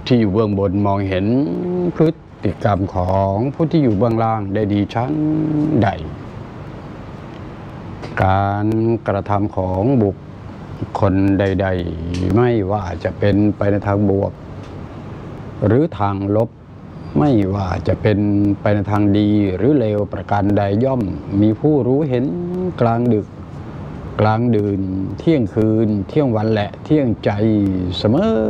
ที่อยู่เบื้องบนมองเห็นพฤติกรรมของผู้ที่อยู่เบื้องล่างได้ดีชั้นใดการกระทำของบุคคลใดๆไม่ว่าจะเป็นไปในทางบวกหรือทางลบไม่ว่าจะเป็นไปในทางดีหรือเลวประการใดย่อมมีผู้รู้เห็นกลางดึกกลางดื่นเที่ยงคืนเที่ยงวันและเที่ยงใจเสมอ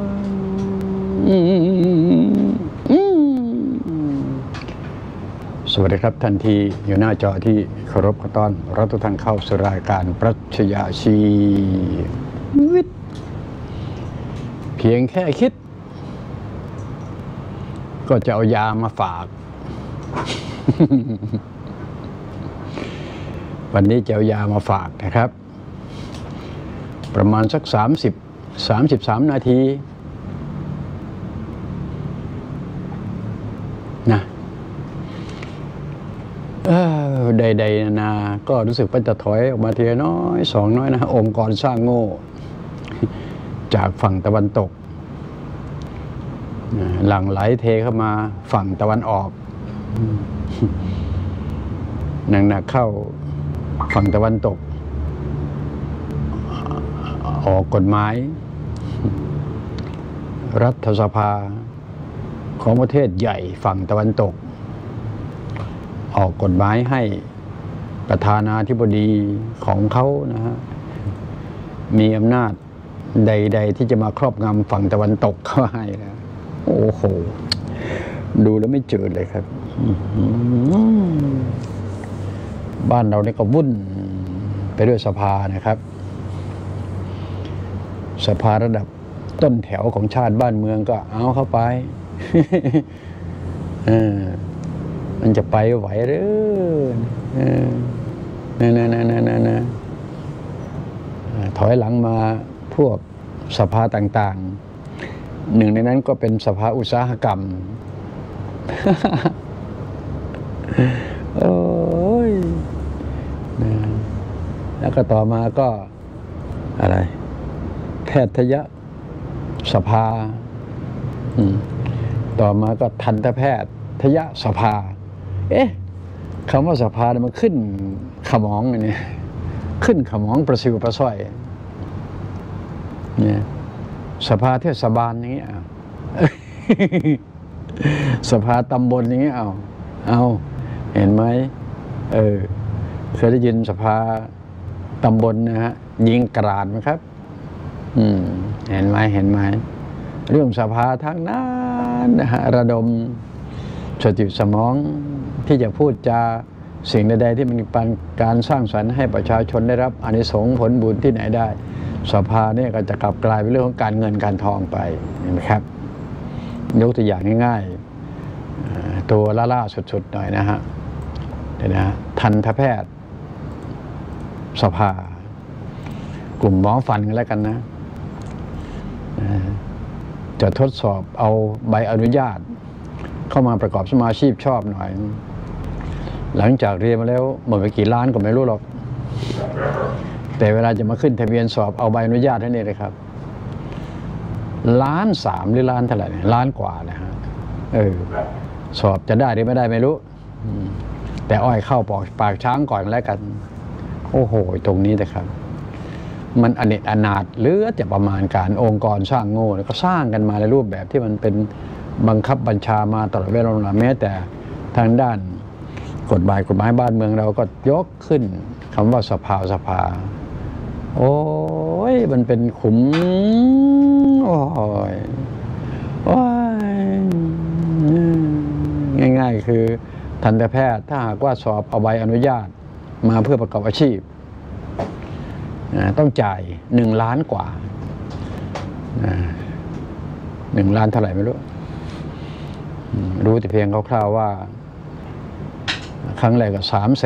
สวัสดีครับท่านที่อยู่หน้าจอที่เคารพขอต้อนรับทุกท่านเข้าสู่รายการปรัชญาชีวิตเพียงแค่คิดก็จะเอายามาฝาก วันนี้จะเอายามาฝากนะครับประมาณสัก33 นาทีนะใดๆนาก็รู้สึกว่าจะถอยออกมาทีน้อยสองน้อยนะองค์กรสร้างโง่จากฝั่งตะวันตกหลั่งไหลเทเข้ามาฝั่งตะวันออกหนักเข้าฝั่งตะวันตกออกกฎหมายรัฐสภาของประเทศใหญ่ฝั่งตะวันตกออกกฎหมายให้ประธานาธิบดีของเขานะฮะมีอำนาจใดๆที่จะมาครอบงำฝั่งตะวันตกเข้าให้นะโอ้โหดูแล้วไม่จืดเลยครับบ้านเราเนี่ยก็วุ่นไปด้วยสภานะครับสภาระดับต้นแถวของชาติบ้านเมืองก็เอาเข้าไป มันจะไปไหวหรือถอยหลังมาพวกสภาต่างๆหนึ่งในนั้นก็เป็นสภาอุตสาหกรรม โอ้ยแล้วก็ต่อมาก็อะไรแพทยสภาต่อมาก็ทันตแพทยสภาคำว่าสภาเนี่ยมันขึ้นขมองเนี่ยขึ้นขมองประสิวประส่อยเนี่ยสภาเทศบาลอย่างเงี้ยสภาตำบลอย่างเงี้ยเอาเห็นไหมเคยได้ยินสภาตำบลนะฮะยิงกราดไหมครับเห็นไหมเรื่องสภาทั้งนั้นนะฮะระดมสติสมองที่จะพูดจาสิ่งใดๆที่มันเป็นการสร้างสรรค์ให้ประชาชนได้รับอานิสงส์ผลบุญที่ไหนได้สภาเนี่ยก็จะกลับกลายเป็นเรื่องของการเงินการทองไปเห็นไหมครับยกตัวอย่างง่ายๆตัวล่าสุดๆหน่อยนะฮะทันตแพทย์สภากลุ่มหมอฟันกันแล้วกันนะจะทดสอบเอาใบอนุญาตเข้ามาประกอบสมาชีพชอบหน่อยหลังจากเรียนมาแล้วหมดไปกี่ล้านก็ไม่รู้หรอกแต่เวลาจะมาขึ้นทะเบียนสอบเอาใบอนุญาตให้นี่เลยครับ1.3 ล้านหรือล้านเท่าไหร่ล้านกว่านะฮะสอบจะได้หรือไม่ได้ไม่รู้แต่อ้อยเข้าปากช้างก่อนแล้วกันโอ้โหตรงนี้นะครับมันอเนกอนาถเหลือจะประมาณการองค์กรสร้างโง่แล้วก็สร้างกันมาในรูปแบบที่มันเป็นบังคับบัญชามาตลอดเวลาแม้แต่ทางด้านกฎหมายบ้านเมืองเราก็ยกขึ้นคำว่าสภาโอ้ยมันเป็นขุมโอ้ยง่ายๆคือทันตแพทย์ถ้าหากว่าสอบเอาใบอนุญาตมาเพื่อประกอบอาชีพต้องจ่าย1 ล้านกว่า1 ล้านเท่าไหร่ไม่รู้แต่เพียงคร่าวๆว่าครั้งแรกก็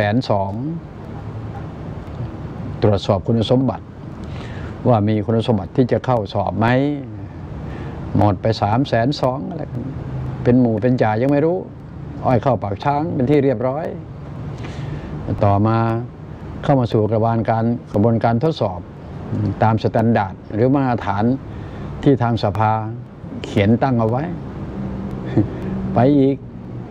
320,000ตรวจสอบคุณสมบัติว่ามีคุณสมบัติที่จะเข้าสอบไหมหมดไป320,000อะไรกันเป็นหมู่เป็นจ่ายังไม่รู้อ้อยเข้าปากช้างเป็นที่เรียบร้อยต่อมาเข้ามาสู่กระบวนการทดสอบตามสแตนดาร์ดหรือมาตรฐานที่ทางสภาเขียนตั้งเอาไว้ ไปอีก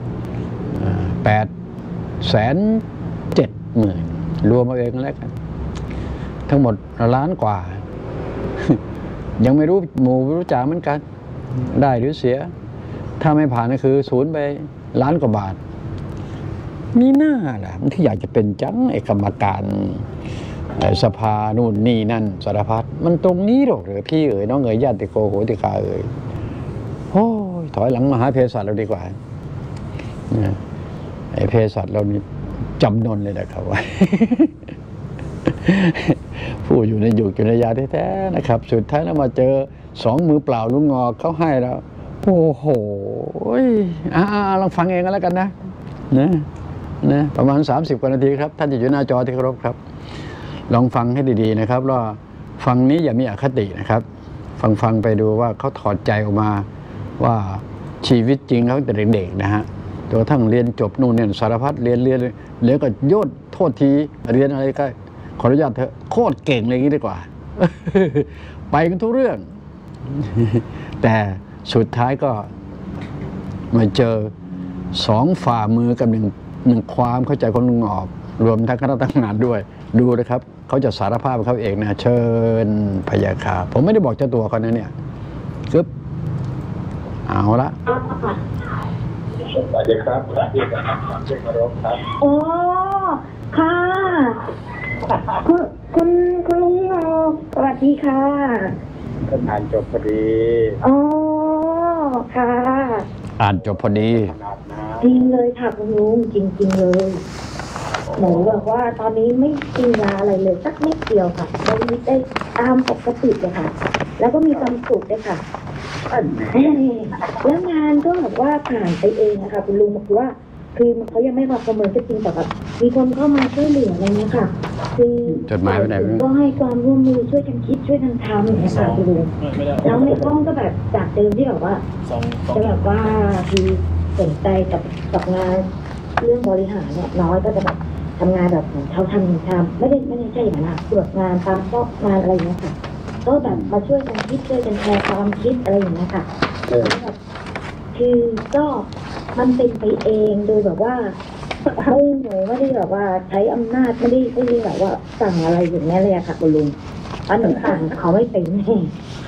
870,000รวมเอาเองแล้วกันทั้งหมดล้านกว่า ยังไม่รู้หมู่รู้จ่าเหมือนกันได้หรือเสียถ้าไม่ผ่านก็คือศูนย์ไปล้านกว่าบาทมีหน้าล่ะมันที่อยากจะเป็นจังไอ้กรรมการสภานู่นนี่นั่นสารพัดมันตรงนี้หรอกหรือพี่เอ๋ยน้องเอ๋ยญาติโกโหติกาเอ๋ยโอ้ยถอยหลังมาหาเภสัชเราดีกว่าไอ้เภสัชเรานี่จำนนเลยนะครับว่า ผู้อยู่ในยุคอยู่ในยาแท้ๆนะครับสุดท้ายแล้วมาเจอ2 มือเปล่าลุงงอเขาให้แล้วโอ้โหลองฟังเองก็แล้วกันนะประมาณ30 กว่านาทีครับท่านที่อยู่หน้าจอที่เคารพครับลองฟังให้ดีๆนะครับแล้วฟังนี้อย่ามีอคตินะครับฟังไปดูว่าเขาถอดใจออกมาว่าชีวิตจริงเขาแต่เด็กๆนะฮะจนกระทั่งเรียนจบนู่นเนี่ยสารพัดเรียนแล้วก็โยนโทษทีเรียนอะไรก็ขออนุญาตเถอะโคตรเก่งเลยอย่างนี้ดีกว่า ไปกันทุกเรื่อง แต่สุดท้ายก็มาเจอ2 ฝ่ามือกับหนึ่งความเข้าใจของลุงออกรวมทั้งคณะทำงานด้วยดูนะครับเขาจะสารภาพเขาเองนะเชิญพยาคาผมไม่ได้บอกเจ้าตัวเขานะเนี่ยปึ๊บเอาละสวัสดีครับที่กำลังฟังเรื่องรบครับโอ้ค่ะคุณลุงสวัสดีค่ะก็อ่านจบพอดีอ๋อค่ะอ่านจบพอดีจริงเลยค่ะคุณลุงจริงๆเลยหนูบอกว่าตอนนี้ไม่กินยาอะไรเลยสักนิดเดียวค่ะได้ตามปกติเลยค่ะแล้วก็มีความสุขด้วยค่ะแล้วงานก็แบบว่าผ่านไปเองนะคะคุณลุงบอกว่าคือเขายังไม่มาประเมินก็จริงแต่แบบมีคนเข้ามาช่วยเหลืออะไรเงี้ยค่ะคือจดหมายไปไหนก็ให้ความร่วมมือช่วยกันคิดช่วยกันทำอย่างเงี้ยค่ะคุณลุงแล้วในห้องก็แบบจากเดิมที่แบบว่าจะแบบว่าคือสนใจกับงานเรื่องบริหารเนี่ยน้อยก็จะแบบทำงานแบบเขาทำไม่ได้ใช่อย่างนั้นตรวจงานตามข้องานอะไรเงี้ยค่ะก็แบบมาช่วยกันคิดช่วยกันแชร์ความคิดอะไรอย่างเงี้ยค่ะคือก็มันเป็นไปเองโดยแบบว่าหนูไม่ได้แบบว่าใช้อำนาจไม่ได้แบบว่าสั่งอะไรอย่างนี้เลยค่ะคุณลุงอันหนึ่งสั่งเขาไม่เป็นแน่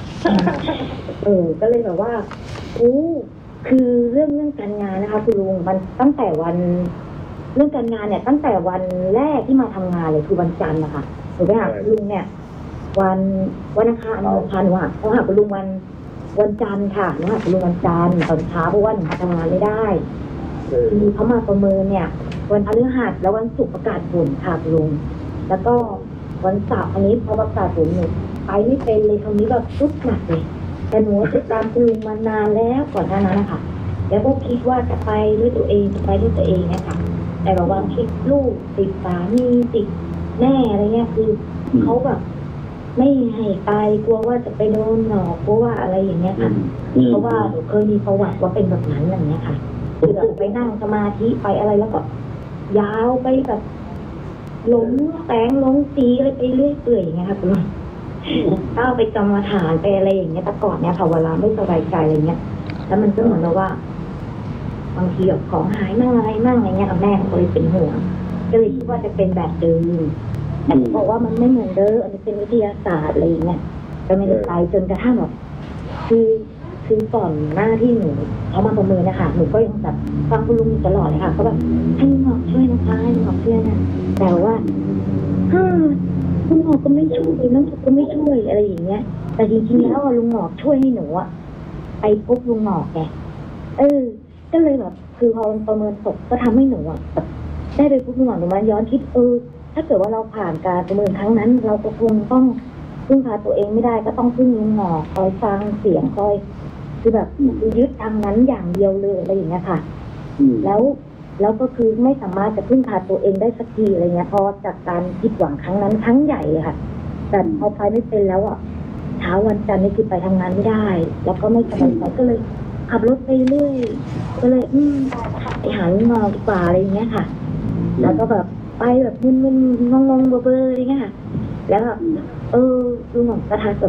ก็เลยแบบว่าคือเรื่องการงานนะคะคุณลุงมันตั้งแต่วันเรื่องการงานเนี่ยตั้งแต่วันแรกที่มาทำงานเลยคือวันจันทร์นะคะหนูไปหาคุณลุงเนี่ยวันอังคารว่ะเขาหาคุณลุงวันจันทร์ค่ะหนูหาคุณลุงวันจันทร์ตอนเช้าเพราะว่าหนูทำงานไม่ได้คือเขามาประเมินเนี่ยวันพฤหัสแล้ววันศุกร์ประกาศผลค่ะคุณลุงแล้วก็วันเสาร์อันนี้พอประกาศผลหนูไปไม่เป็นเลยคราวนี้แบบทุกข์หนักเลยแต่หนูติดตามคุณลุงมานานแล้วก่อนหน้านั้นนะคะแล้วก็คิดว่าจะไปด้วยตัวเองนะคะแต่แบบว่าคิดลูกติดสามีติดแม่อะไรเงี้ยคือเขาแบบไม่ให้ไปกลัวว่าจะไปโดนหลอกกลัวว่าอะไรอย่างเงี้ยค่ะเพราะว่าหนูเคยมีประวัติว่าเป็นแบบนั้นอย่างเงี้ยค่ะคือแบบไปนั่งสมาธิไปอะไรแล้วก็ยาวไปแบบหลงแสงหลงสีอะไรไปเรื่อยเปื่อยอย่างเงี้ยค่ะคุณถ้าไปกรรมฐานไปอะไรอย่างเงี้ยแต่ก่อนเนี่ยค่ะเวลาไม่สบายใจอะไรเงี้ยแล้วมันก็เหมือนกับว่าบางทีแบบของหายมั่งอะไรมั่งอะไรเงี้ยกับแม่ก็เลยเป็นห่วงก็เลยคิดว่าจะเป็นแบบเดิมแต่บอกว่ามันไม่เหมือนเดิมอันนี้เป็นวิทยาศาสตร์อะไรเงี้ยก็ไม่ได้ไปจนกระทั่งแบบคือก่อนหน้าที่หนูเขามาประเมินนะคะหนูก็ยังแบบฟังคุณลุงตลอดเลยค่ะก็แบบให้ลุงหมอกช่วยนะคะให้ลุงหมอกช่วยนะแต่ว่าลุงหมอกก็ไม่ช่วยน้องก็ไม่ช่วยอะไรอย่างเงี้ยแต่จริงๆแล้วลุงหมอกช่วยให้หนูอะไปพบลุงหมอกแกก็เลยแบบคือพอประเมินตกก็ทำให้หนูอะแบบได้ไปพบลุงหมอกหนูมาย้อนคิดถ้าเกิดว่าเราผ่านการประเมินครั้งนั้นเราก็คงต้องพึ่งพาตัวเองไม่ได้ก็ต้องพึ่งลุงหมอกคอยฟังเสียงคอยคือแบบยึดทางนั้นอย่างเดียวเลยอะไรอย่างเงี้ยค่ะแล้วก็คือไม่สามารถจะพึ่งพาตัวเองได้สักทีอะไรเงี้ยพอจากการผิดหวังครั้งนั้นครั้งใหญ่เลยค่ะแต่พอไปไม่เป็นแล้วอ่ะเช้าวันจันทร์นี่คือไปทำงานไม่ได้แล้วก็ไม่สบายใจก็เลยขับรถไปเรื่อยก็เลยไปหาลุงหมอกดีกว่าอะไรอย่างเงี้ยค่ะแล้วก็แบบไปแบบมึนๆงงๆเบอร์ๆอะไรเงี้ยค่ะแล้วลุงหมอกกระทาแบบ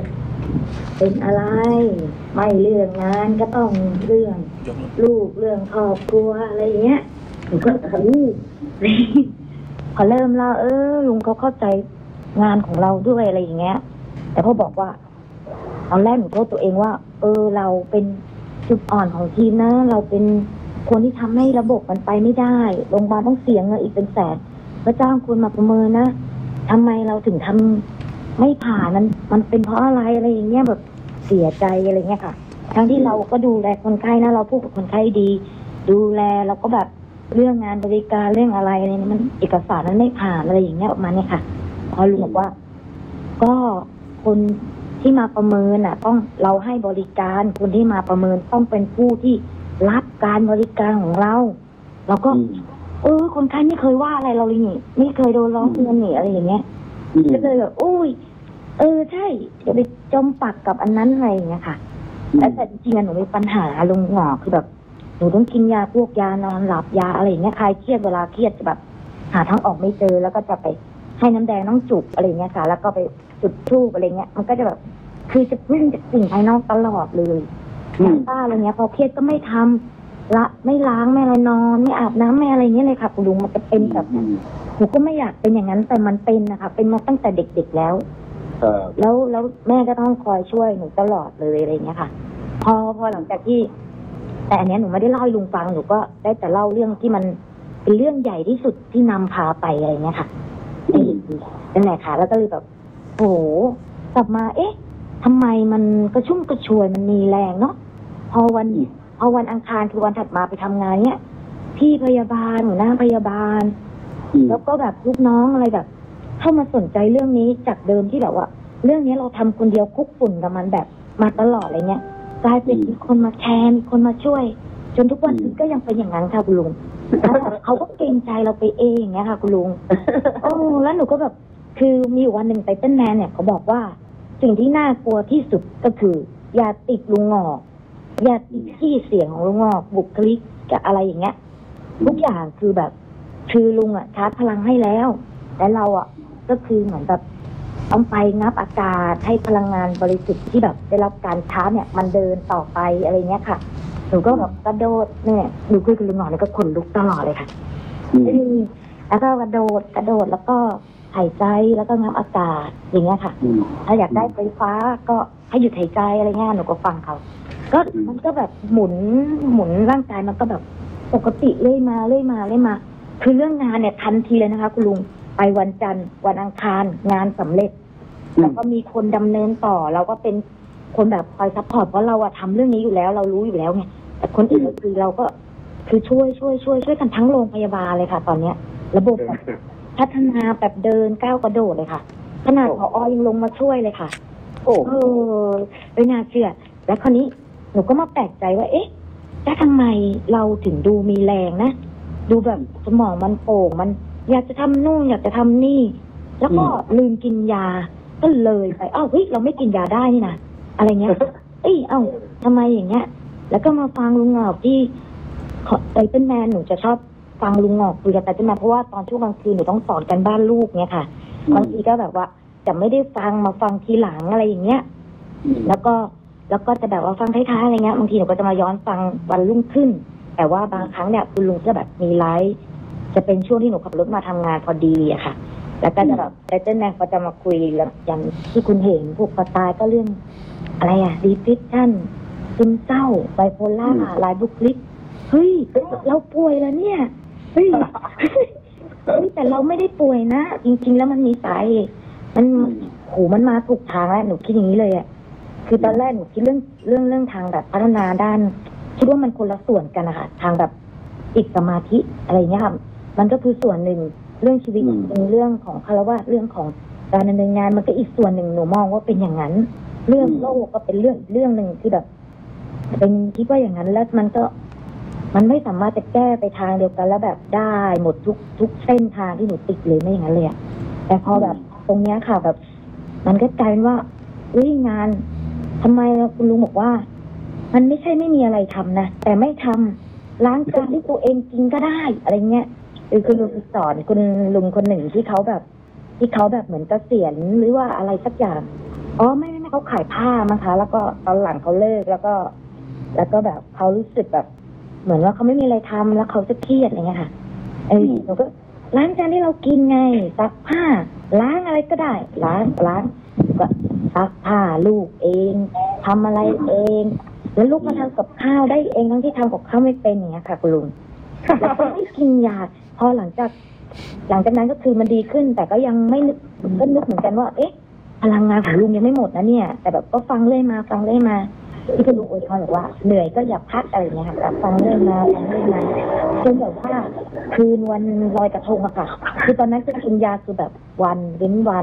เป็นอะไร ไม่เรื่องงานก็ต้องเรื่องลูกเรื่องครอบครัวอะไรอย่างเงี้ยหนูก็พอเริ่มแล้วลุงเขาเข้าใจงานของเราด้วยอะไรอย่างเงี้ยแต่พอบอกว่าตอนแรกหนูโทษตัวเองว่าเราเป็นจุดอ่อนของทีมนะเราเป็นคนที่ทำให้ระบบมันไปไม่ได้โรงพยาบาลต้องเสียเงินอีกเป็นแสนพระเจ้าคุณมาประเมินนะทำไมเราถึงทำไม่ผ่านมันเป็นเพราะอะไรอย่างเงี้ยแบบเสียใจอะไรเงี้ยค่ะทั้งที่เราก็ดูแลคนไข้นะเราพูดกับคนไข้ดีดูแลเราก็แบบเรื่องงานบริการเรื่องอะไรเนี่ยมันเอกสารนั้นไม่ผ่านอะไรอย่างเงี้ยประมาณนี้ค่ะพอลุงบอกว่าก็คนที่มาประเมินต้องเราให้บริการคนที่มาประเมินต้องเป็นผู้ที่รับการบริการของเราก็คนไข้ไม่เคยว่าอะไรเราเลยนี่ไม่เคยโดนร้องเรียนนี่อะไรอย่างเงี้ยก็เลยแบบใช่เดี๋ยวไปจมปักกับอันนั้นอะไรอย่างเงี้ยค่ะแต่จริงๆหนูมีปัญหาลุงหงอคือแบบหนูต้องกินยาพวกยานอนหลับยาอะไรอย่างเงี้ยคลายเครียดเวลาเครียดจะแบบหาทางออกไม่เจอแล้วก็จะไปให้น้ำแดงน้องจุกอะไรเงี้ยค่ะแล้วก็ไปจุดธูปอะไรเงี้ยมันก็จะแบบคือจะพึ่งจากสิ่งภายนอกตลอดเลยยาบ้าอะไรเงี้ยพอเครียดก็ไม่ทำละไม่ล้างไม่อะไรนอนไม่อาบน้ำไม่อะไรเงี้ยเลยค่ะคุณลุงมันจะเป็นแบบหนูก็ไม่อยากเป็นอย่างนั้นแต่มันเป็นนะคะเป็นมาตั้งแต่เด็กๆแล้วแล้วแม่ก็ต้องคอยช่วยหนูตลอดเลยอะไรเงี้ยค่ะพอหลังจากที่แต่อันนี้หนูไม่ได้เล่าให้ลุงฟังหนูก็ได้แต่เล่าเรื่องที่มันเป็นเรื่องใหญ่ที่สุดที่นำพาไปอะไรเงี้ยค่ะนั่นแหละค่ะแล้วก็เลยแบบโอ้โหกลับมาทำไมมันกระชุ่มกระชวยมันมีแรงเนาะพอวันอังคารคือวันถัดมาไปทำงานเนี้ยพี่พยาบาลหัวหน้าพยาบาลแล้วก็แบบลูกน้องอะไรแบบเข้ามาสนใจเรื่องนี้จากเดิมที่แบบว่าเรื่องนี้เราทำคนเดียวคุกฝุ่นกับมันแบบมาตลอดอะไรเงี้ยกลายเป็นมีคนมาแชร์มีคนมาช่วยจนทุกวันนี้ก็ยังเป็นอย่างนั้นค่ะคุณลุงเขาก็เกรงใจเราไปเองอย่างเงี้ยค่ะคุณลุงแล้วหนูก็แบบคือมีอยู่วันหนึ่งไตเติ้ลแมนเนี่ยเขาบอกว่าสิ่งที่น่ากลัวที่สุดก็คืออย่าติดลุงงอกอย่าติดที่เสียงของลุงงอกบุคลิกกับอะไรอย่างเงี้ยทุกอย่างคือแบบคือลุงชาร์จพลังให้แล้วแต่เราก็คือเหมือนแบบต้องไปงับอากาศให้พลังงานบริสุทธิ์ที่แบบได้รับการชาร์จเนี่ยมันเดินต่อไปอะไรเงี้ยค่ะหนูก็แบบกระโดดเนี่ยดูคุยกับลุงหงอแล้วก็ขนลุกตลอดเลยค่ะแล้วก็กระโดดแล้วก็หายใจแล้วก็งับอากาศอย่างเงี้ยค่ะถ้าอยากได้ไฟฟ้าก็ให้หยุดหายใจอะไรเงี้ยหนูก็ฟังเขาก็มันก็แบบหมุนร่างกายมันก็แบบปกติเรื่อยมาคือเรื่องงานเนี่ยทันทีเลยนะคะคุณลุงไปวันจันทร์วันอังคารงานสำเร็จแล้วก็มีคนดำเนินต่อเราก็เป็นคนแบบคอยซัพพอร์ตเพราะเราทำเรื่องนี้อยู่แล้วเรารู้อยู่แล้วไงแต่คนอื่นคือเราก็คือช่วยกันทั้งโรงพยาบาลเลยค่ะตอนเนี้ยระบบแบบพัฒนาแบบเดินก้าวกระโดดเลยค่ะขนาดผอ.ยังลงมาช่วยเลยค่ะไม่น่าเชื่อแล้วคราวนี้หนูก็มาแปลกใจว่าแล้วทำไมเราถึงดูมีแรงนะดูแบบสมองมันโป่งมันอยากจะทำนู่นอยากจะทำนี่แล้วก็ลืมกินยาก็เลยไปเราไม่กินยาได้นี่นะอะไรเงี้ยทำไมอย่างเงี้ยแล้วก็มาฟังลุงหงอกที่ไตเติ้ลแมนหนูจะชอบฟังลุงหงอกคุยกับไตเติ้ลแมนเพราะว่าตอนช่วงกลางคืนหนูต้องสอนกันบ้านลูกเนี่ยค่ะบางทีก็แบบว่าจะไม่ได้ฟังมาฟังทีหลังอะไรอย่างเงี้ยแล้วก็จะแบบว่าฟังท้ายๆอะไรเงี้ยบางทีหนูก็จะมาย้อนฟังวันรุ่งขึ้นแต่ว่าบางครั้งเนี่ยคุณลุงจะแบบมีไลฟ์จะเป็นช่วงที่หนูขับรถมาทำงานพอดีอะค่ะแล้วก็จะแบบไตเติ้ลแมนก็จะมาคุยอย่างที่คุณเห็นพวกปตายก็เรื่องอะไรdepression ซึมเศร้าไบโพล่าหลายบุคลิกเฮ้ยเราป่วยแล้วเนี่ยเฮ้ยแต่เราไม่ได้ป่วยนะจริงๆแล้วมันมีสาเหตุมันมาถูกทางแล้วหนูคิดอย่างนี้เลยคือตอนแรกหนูคิดเรื่องทางแบบพัฒนาด้านคิดว่ามันคนละส่วนกันนะคะทางแบบอีกสมาธิอะไรเงี้ยค่ะมันก็คือส่วนหนึ่งเรื่องชีวิตเป็นเรื่องของคารวะเรื่องของการดำเนินงานมันก็อีกส่วนหนึ่งหนูมองว่าเป็นอย่างนั้นเรื่องโลกก็เป็นเรื่องหนึ่งที่แบบเป็นคิดว่าอย่างนั้นแล้วมันไม่สามารถจะแก้ไปทางเดียวกันแล้วแบบได้หมดทุกเส้นทางที่หนูติดเลยไม่อย่างนั้นเลยแต่พอแบบตรงเนี้ยค่ะแบบมันก็กลายเป็นว่างานทำไมคุณลุงบอกว่ามันไม่ใช่ไม่มีอะไรทำนะแต่ไม่ทำล้างจานที่ตัวเองกินก็ได้อะไรเงี้ยคือลุงสอนคุณลุงคนหนึ่งที่เขาแบบเหมือนเกษียณหรือว่าอะไรสักอย่างไม่เนี่ยเขาขายผ้ามั้งคะแล้วก็ตอนหลังเขาเลิกแล้วก็แบบเขารู้สึกแบบ เหมือนว่าเขาไม่มีอะไรทำแล้วเขาจะเครียดอะไรเงี้ยค่ะหนูก็ล้างจานที่เรากินไงซักผ้าล้างอะไรก็ได้ล้างก็ซักผ้าลูกเองทำอะไรเองแล้วลูกมาทำกับข้าวได้เองทั้งที่ทำกับข้าวไม่เป็นอย่างเงี้ยค่ะคุณลุงแล้วก็ไม่กินยาพอหลังจากนั้นก็คือมันดีขึ้นแต่ก็ยังไม่นึกเหมือนกันว่าเอ๊ะพลังงานของลุงยังไม่หมดนะเนี่ยแต่แบบก็ฟังเรื่อยมาที่คุณลุงอวยพรบอกว่าเหนื่อยก็อย่าพักอะไรอย่างเงี้ยค่ะแต่ฟังเรื่อยมาจนแบบว่าคืนวันลอยกระทงอะค่ะคือตอนนั้นจะกินยาคือแบบวันเว้นวัน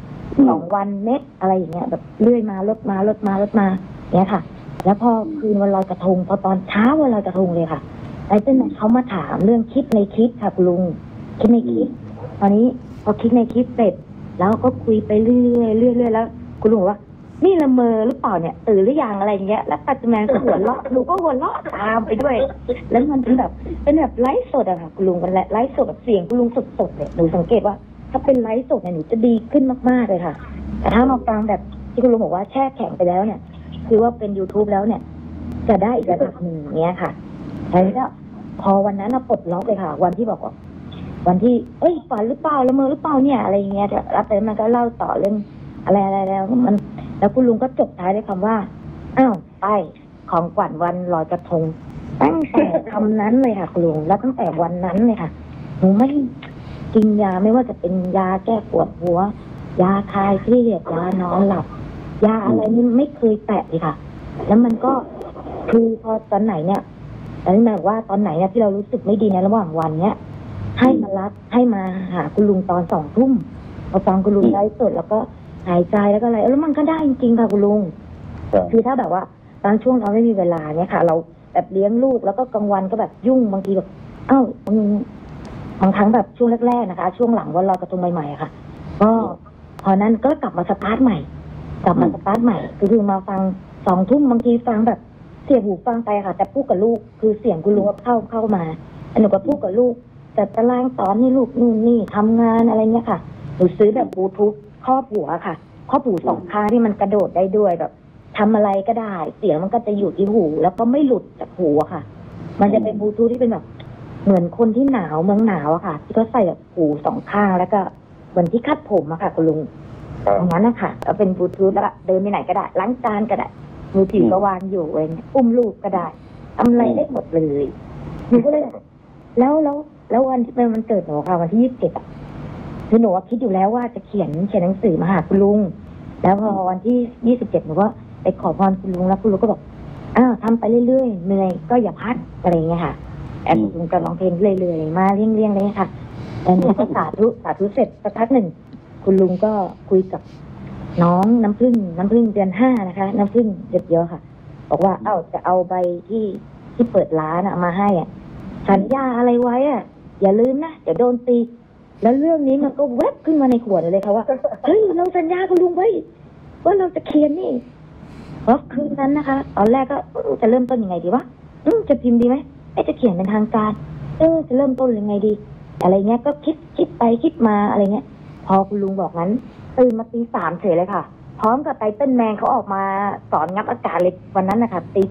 2 วันเม็ดอะไรอย่างเงี้ยแบบเรื่อยมาลดมาเนี่ยค่ะแล้วพอคืนวันลอยกระทงพอตอนเช้าวันลอยกระทงเลยค่ะไอ้เจ้าเนี่ยเขามาถามเรื่องคิดในคลิปค่ะคุณลุงคิดในคลิปตอนนี้พอคิดในคลิปเสร็จแล้วก็คุยไปเรื่อยแล้วคุณลุงบอกว่านี่ละเมอหรือเปล่าเนี่ยตื่นหรือยังอะไรอย่างเงี้ยแล้วปัจจุบันก็หัวเราะหนูก็หัวเราะตามไปด้วยแล้วมันเป็นแบบไลฟ์สดอะค่ะคุณลุงเป็นไลฟ์สดแบบเสียงคุณลุงสดเนี่ยหนูสังเกตว่าถ้าเป็นไลฟ์สดเนี่ยหนูจะดีขึ้นมากๆเลยค่ะแต่ถ้ามาฟังแบบที่คุณลุงบอกว่าแช่แข็งไปแล้วเนี่ยคือว่าเป็น YouTube แล้วเนี่ยจะได้อีกระดับหนึ่งเนี้ยค่ะแล้วก็พอวันนั้นปลดล็อกเลยค่ะวันที่บอกว่าวันที่ฝันหรือเปล่าละเมอหรือเปล่าเนี่ยอะไรอย่างเงี้ยแล้วแต่มันก็เล่าต่อเรื่องอะไรแล้วมันแล้วคุณลุงก็จบท้ายด้วยคำว่าอ้าวไปของขวัญวันลอยกระทงตั้งแต่คำนั้นเลยค่ะคุณลุงแล้วตั้งแต่วันนั้นเลยค่ะหนูไม่กินยาไม่ว่าจะเป็นยาแก้ปวดหัวยาคลายเครียดยานอนหลับยาอะไรนี่ไม่เคยแตะเลยค่ะแล้วมันก็คือพอตอนไหนเนี่ยแต่นี่หมายว่าตอนไหนเนี่ยที่เรารู้สึกไม่ดีในระหว่างวันเนี้ยให้มาหาคุณลุงตอน2 ทุ่มพอฟังคุณลุงได้สดแล้วก็หายใจแล้วก็อะไรแล้วมันก็ได้จริงๆค่ะคุณลุงคือถ้าแบบว่าตอนช่วงเราไม่มีเวลาเนี่ยค่ะเราแบบเลี้ยงลูกแล้วก็กลางวันก็แบบยุ่งบางทีแบบบางครั้งแบบช่วงแรกๆนะคะช่วงหลังวันลอยกระทงใหม่ๆค่ะก็พอนั้นก็กลับมาสตาร์ทใหม่คือมาฟัง2 ทุ่มบางทีฟังแบบเสียบหูฟังไปค่ะแต่พูดกับลูกคือเสียงคุณลุงเข้ามาหนูก็พูดกับลูกแต่ตารางสอนให้ลูกนู่นนี่ทำงานอะไรเงี้ยค่ะหนูซื้อแบบบลูทูธครอบหัวค่ะครอบหู2 ข้างที่มันกระโดดได้ด้วยแบบทำอะไรก็ได้เสียงมันก็จะอยู่ที่หูแล้วก็ไม่หลุดจากหูอะค่ะมันจะเป็นบลูทูธที่เป็นแบบเหมือนคนที่หนาวเมืองหนาวอะค่ะที่เขาใส่แบบหู2 ข้างแล้วก็เหมือนที่คัดผมอะค่ะคุณลุงตรงนั้นนะคะแล้วเป็นบลูทูธแล้วเดินไปไหนก็ได้ล้างจานก็ได้มือถือก็วางอยู่เองอุ้มลูกก็ได้ทำอะไรได้หมดเลยหนูก็เลยแล้ววันที่เป็นวันเกิดหนูค่ะวันที่27คือหนูคิดอยู่แล้วว่าจะเขียนหนังสือมาหาคุณลุงแล้วพอวันที่27หนูก็ไปขอพรคุณลุงแล้วคุณลุงก็บอกทำไปเรื่อยๆเหนื่อยก็อย่าพักอะไรเงี้ยค่ะแอบคุณลุงจะร้องเพลงเรื่อยๆมาเรียงๆเลยค่ะแล้วหนูก็สาธุเสร็จสักพักหนึ่งคุณลุงก็คุยกับน้องน้ำผึ้งเดือน5นะคะน้ำผึ้งเยอะๆค่ะบอกว่าจะเอาใบที่เปิดร้านมาให้สัญญาอะไรไว้อย่าลืมนะเดี๋ยวโดนตีแล้วเรื่องนี้มันก็แวบขึ้นมาในหัวเลยค่ะว่าเฮ้ยเราสัญญาคุณลุงไว้ว่าเราจะเขียนนี่เพราะคืนนั้นนะคะตอนแรกก็จะเริ่มต้นยังไงดีวะจะพิมพ์ดีไหมจะเขียนเป็นทางการจะเริ่มต้นยังไงดีอะไรเงี้ยก็คิดไปคิดมาอะไรเงี้ยพอคุณลุงบอกงั้นตื่นมาตี 3เฉยเลยค่ะพร้อมกับไตเติ้ลแมนเขาออกมาสอนงับอากาศเลยวันนั้นนะคะตี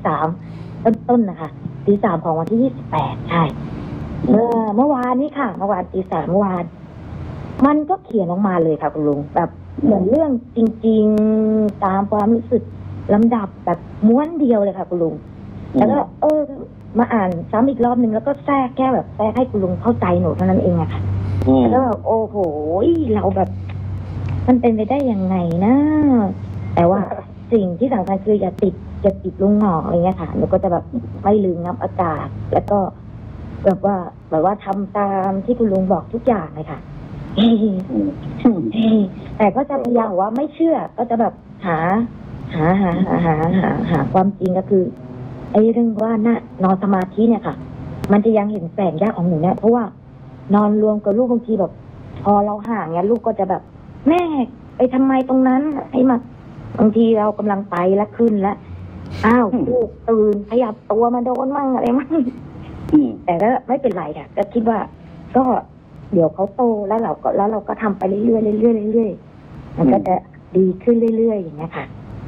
3ต้นนะคะตี 3ของวันที่28ใช่เมื่อวานนี้ค่ะเมื่อวานตี 3เมื่อวานมันก็เขียนออกมาเลยค่ะคุณลุงแบบเหมือนเรื่องจริงๆตามความรู้สึกลำดับแบบม้วนเดียวเลยค่ะคุณลุงแล้วก็มาอ่านซ้ำอีกรอบนึงแล้วก็แทรกให้คุณลุงเข้าใจหนูเท่านั้นเองอะค่ะแล้วแบบโอ้โหเราแบบมันเป็นไปได้ยังไงนะแต่ว่าสิ่งที่สำคัญคืออย่าติดลุงหงอกอะไรเงี้ยค่ะหนูก็จะแบบไม่ลืมงับอากาศแล้วก็แบบว่าทำตามที่คุณลุงบอกทุกอย่างเลยค่ะแต่ก็จะพยายามว่าไม่เชื่อก็จะแบบหาความจริงก็คือไอ้เรื่องว่านอนสมาธิเนี่ยค่ะมันจะยังเห็นแสงยากของหนูเนี่ยเพราะว่านอนรวมกับลูกบางทีแบบพอเราห่างเนี่ยลูกก็จะแบบแม่ไปทำไมตรงนั้นให้มาบางทีเรากำลังไปแล้วขึ้นแล้วลูกตื่นขยับตัวมาโดนมั่งอะไรมั่งแต่ก็ไม่เป็นไรค่ะก็คิดว่าก็เดี๋ยวเขาโตแล้วเราก็ทำไปเรื่อยๆมันก็จะดีขึ้นเรื่อยๆอย่างเงี้ยค่ะ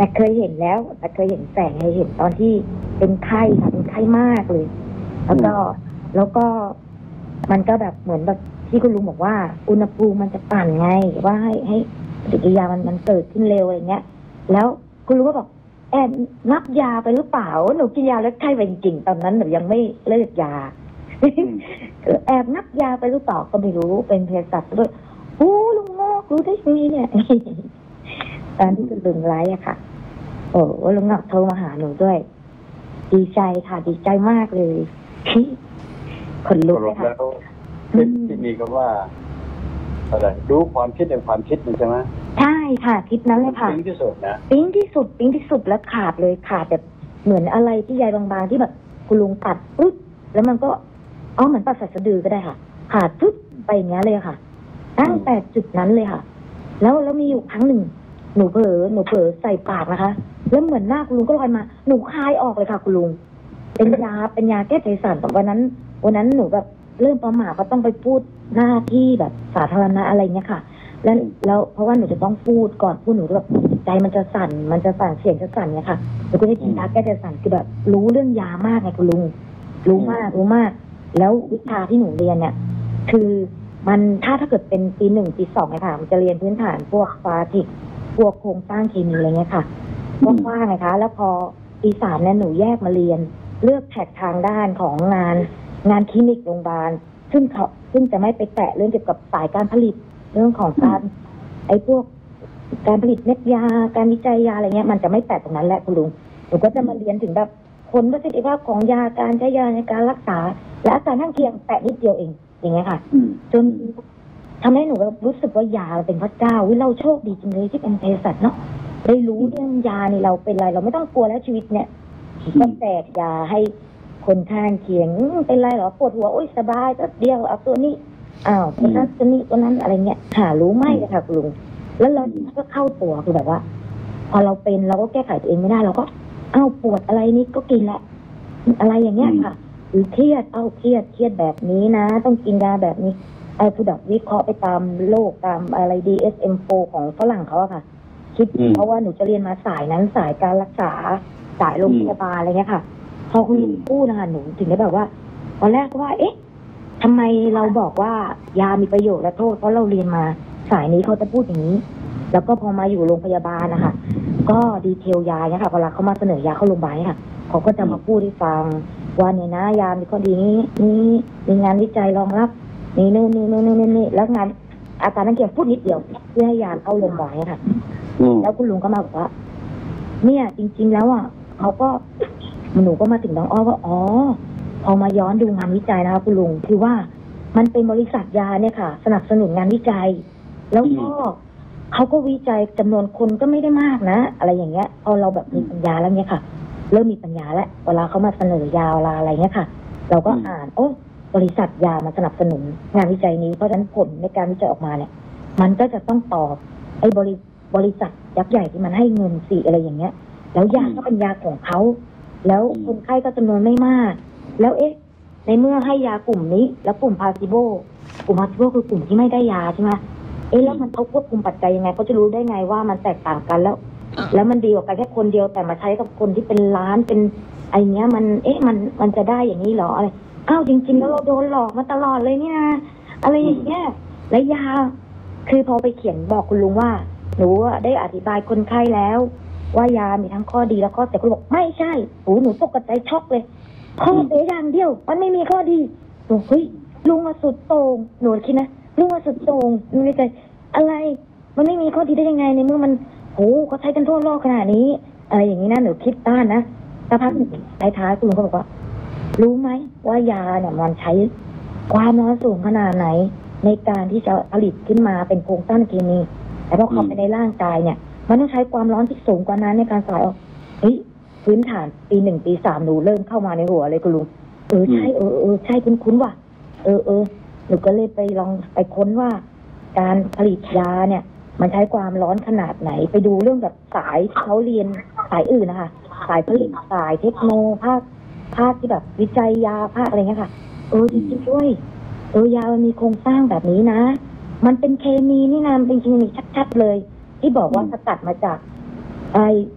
แต่เคยเห็นแล้วแต่เคยเห็นแสงเคยเห็นตอนที่เป็นไข้ค่ะเป็นไข้มากเลยแล้วก็มันก็แบบเหมือนแบบที่คุณลุงบอกว่าอุณหภูมิมันจะปั่นไงว่าให้ปฏิกิริยามันเกิดขึ้นเร็วอะไรเงี้ยแล้วคุณลุงก็บอกแอบนับยาไปหรือเปล่าหนูกินยาแล้วไข้ไปจริงๆตอนนั้นหนูยังไม่เลิกยาแอบนับยาไปหรือเปล่าก็ไม่รู้เป็นเภสัชด้วยโอ้ลุงงอกรู้ได้ยังไงเนี่ยตอนที่คุณลุงไลฟ์อะค่ะโอ้ลุงงอกโทรมาหาหนูด้วยดีใจค่ะดีใจมากเลยขนลุกเลยค่ะแล้วที่มีก็ว่าอะไรรู้ความคิดในความคิดมันใช่ไหมใช่ค่ะคิดนั้นเลยค่ะปิ๊งที่สุดนะปิ๊งที่สุดแล้วขาดเลยขาดแบบเหมือนอะไรที่ใยบางๆที่แบบคุณลุงตัดปึ๊บแล้วมันก็เหมือนตัดสะดือก็ได้ค่ะขาดปึ๊บไปอย่างเงี้ยเลยค่ะตั้งแต่จุดนั้นเลยค่ะแล้วมีอยู่ครั้งหนึ่งหนูเผลอใส่ปากนะคะแล้วเหมือนหน้าคุณลุงก็ลอยมาหนูคายออกเลยค่ะคุณลุงเป็นยาแก้ใจสั่นแต่วันนั้นหนูแบบเริ่มประหม่าก็ต้องไปพูดหน้าที่แบบสาธารณะอะไรเงี้ยค่ะแล้วเพราะว่าหนูจะต้องพูดก่อนพูดหนูแบบใจมันจะสั่นเสียงจะสั่นเนี่ยค่ะหนูก็ได้กินยาแก้ใจสั่นคือแบบรู้เรื่องยามากไงคุณลุงรู้มากแล้ววิชาที่หนูเรียนเนี่ยคือมันถ้าเกิดเป็นปี 1 ปี 2เนี่ยค่ะมันจะเรียนพื้นฐานพวกฟาติกพวกโครงสร้างเคมีอะไรเงี้ยค่ะว่าไงคะแล้วพอปี 3เนี่ยหนูแยกมาเรียนเลือกแท็กทางด้านของงานคลินิกโรงพยาบาลซึ่งจะไม่ไปแตะเรื่องเกี่ยวกับสายการผลิตเรื่องของการพวกการผลิตเม็ดยาการวิจัยยาอะไรเงี้ยมันจะไม่แตะตรงนั้นแหละคุณลุงหนูก็จะมาเรียนถึงแบบผลประสิทธิภาพของยาการใช้ยาในการรักษาและอาการข้างเคียงแตะนิดเดียวเองอย่างเงี้ยค่ะจนทำให้หนูรู้สึกว่ายาเป็นพระเจ้าเราโชคดีจริงเลยที่เป็นเภสัชเนาะได้รู้เรื่องยานี่เราเป็นไรเราไม่ต้องกลัวแล้วชีวิตเนี่ยก็แจกยาให้คนข้างเคียงเป็นไรหรอปวดหัวโอ๊ยสบายก็เดียวเอาตัวนี้ตัวนั้นอะไรเงี้ยหารู้ไหมเลยค่ะคุณลุงแล้วเราก็เข้าตัวคือแบบว่าพอเราเป็นเราก็แก้ไขตัวเองไม่ได้เราก็ปวดอะไรนี่ก็กินแหละอะไรอย่างเงี้ยค่ะหรือเครียดเครียดแบบนี้นะต้องกินยาแบบนี้คือแบบวิเคราะห์ไปตามโลกตามอะไร DSM-4 ของฝรั่งเขาอะค่ะคิดเพราะว่าหนูจะเรียนมาสายนั้นสายการรักษาสายโรงพยาบาลอะไรเงี้ยค่ะพอคุณลุงพูดนะคะหนูถึงได้แบบว่าตอนแรกก็ว่าทำไมเราบอกว่ายามีประโยชน์และโทษเพราะเราเรียนมาสายนี้เขาจะพูดอย่างนี้แล้วก็พอมาอยู่โรงพยาบาลนะคะก็ดีเทลยาเนี่ยค่ะเวลาเขามาเสนอยาเข้าโรงพยาบาลค่ะเขาก็จะมาพูดให้ฟังว่าเนี่ยนะยามีข้อดีนี้มีงานวิจัยรองรับนี่แล้วงานอาการนั่งเกียงพูดนิดเดียวเพื่อให้ยาเข้าโรงพยาบาลค่ะแล้วคุณลุงก็มาบอกว่าเนี่ยจริงๆแล้วอ่ะเขาก็หนูก็มาถึงน้องอ้อว่าพอมาย้อนดูงานวิจัยนะคะคุณลุงคือว่ามันเป็นบริษัทยาเนี่ยค่ะสนับสนุนงานวิจัยแล้วก็เขาก็วิจัยจำนวนคนก็ไม่ได้มากนะอะไรอย่างเงี้ยพอเราแบบมีปัญญาแล้วเนี่ยค่ะเริ่มมีปัญญาแล้วเวลาเขามาเสนอยาอะไรเงี้ยค่ะเราก็อ่านบริษัทยามาสนับสนุนงานวิจัยนี้เพราะฉะนั้นผลในการวิจัยออกมาเนี่ยมันก็จะต้องตอบบริษัทยักษ์ใหญ่ที่มันให้เงินสิอะไรอย่างเงี้ยแล้วยาก็เป็นยาของเขาแล้วคนไข้ก็จำนวนไม่มากแล้วในเมื่อให้ยากลุ่มนี้แล้วกลุ่มพาซิโบคือกลุ่มที่ไม่ได้ยาใช่ไหมแล้วมันเขาควบคุมปัจจัยยังไงเขาจะรู้ได้ไงว่ามันแตกต่างกันแล้วมันดีกว่ากันแค่คนเดียวแต่มาใช้กับคนที่เป็นล้านเป็นไอเนี้ยมันจะได้อย่างนี้หรออะไรจริงๆแล้วเราโดนหลอกมาตลอดเลยนี่นะอะไรอย่างเงี้ยและยาคือพอไปเขียนบอกคุณลุงว่าหนูได้อธิบายคนไข้แล้วว่ายามีทั้งข้อดีและข้อเสียคุณบอกไม่ใช่หนูตกใจช็อกเลยข้อเสียอย่างเดียวมันไม่มีข้อดีหนูลุงสุดโต่งหนูคิดนะลุงสุดโต่งหนูในใจอะไรมันไม่มีข้อดีได้ยังไงในเมื่อมันเขาใช้กันทั่วโลกขนาดนี้อะไรอย่างนี้นะหนูคิดต้านนะสักพักท้ายคุณลุงก็บอกว่ารู้ไหมว่ายาเนี่ยมันใช้ความร้อนสูงขนาดไหนในการที่จะผลิตขึ้นมาเป็นโครงสร้างเคมีแต่พอเข้าไปในร่างกายเนี่ยมันต้องใช้ความร้อนที่สูงกว่านั้นในการสลายออกพื้นฐานปี 1 ปี 3หนูเริ่มเข้ามาในหัวเลยคุณลุงใช่ใช่คุ้นว่ะหนูก็เลยไปลองไปค้นว่าการผลิตยาเนี่ยมันใช้ความร้อนขนาดไหนไปดูเรื่องแบบสายเขาเรียนสายอื่นนะคะสายผลิตสายเทคโนภาคที่แบบวิจัยยาภาคอะไรเงี้ยค่ะจริงๆด้วยยามันมีโครงสร้างแบบนี้นะมันเป็นเคมีนี่นะเป็นเคมีชัดๆเลยที่บอกว่าสกัดมาจาก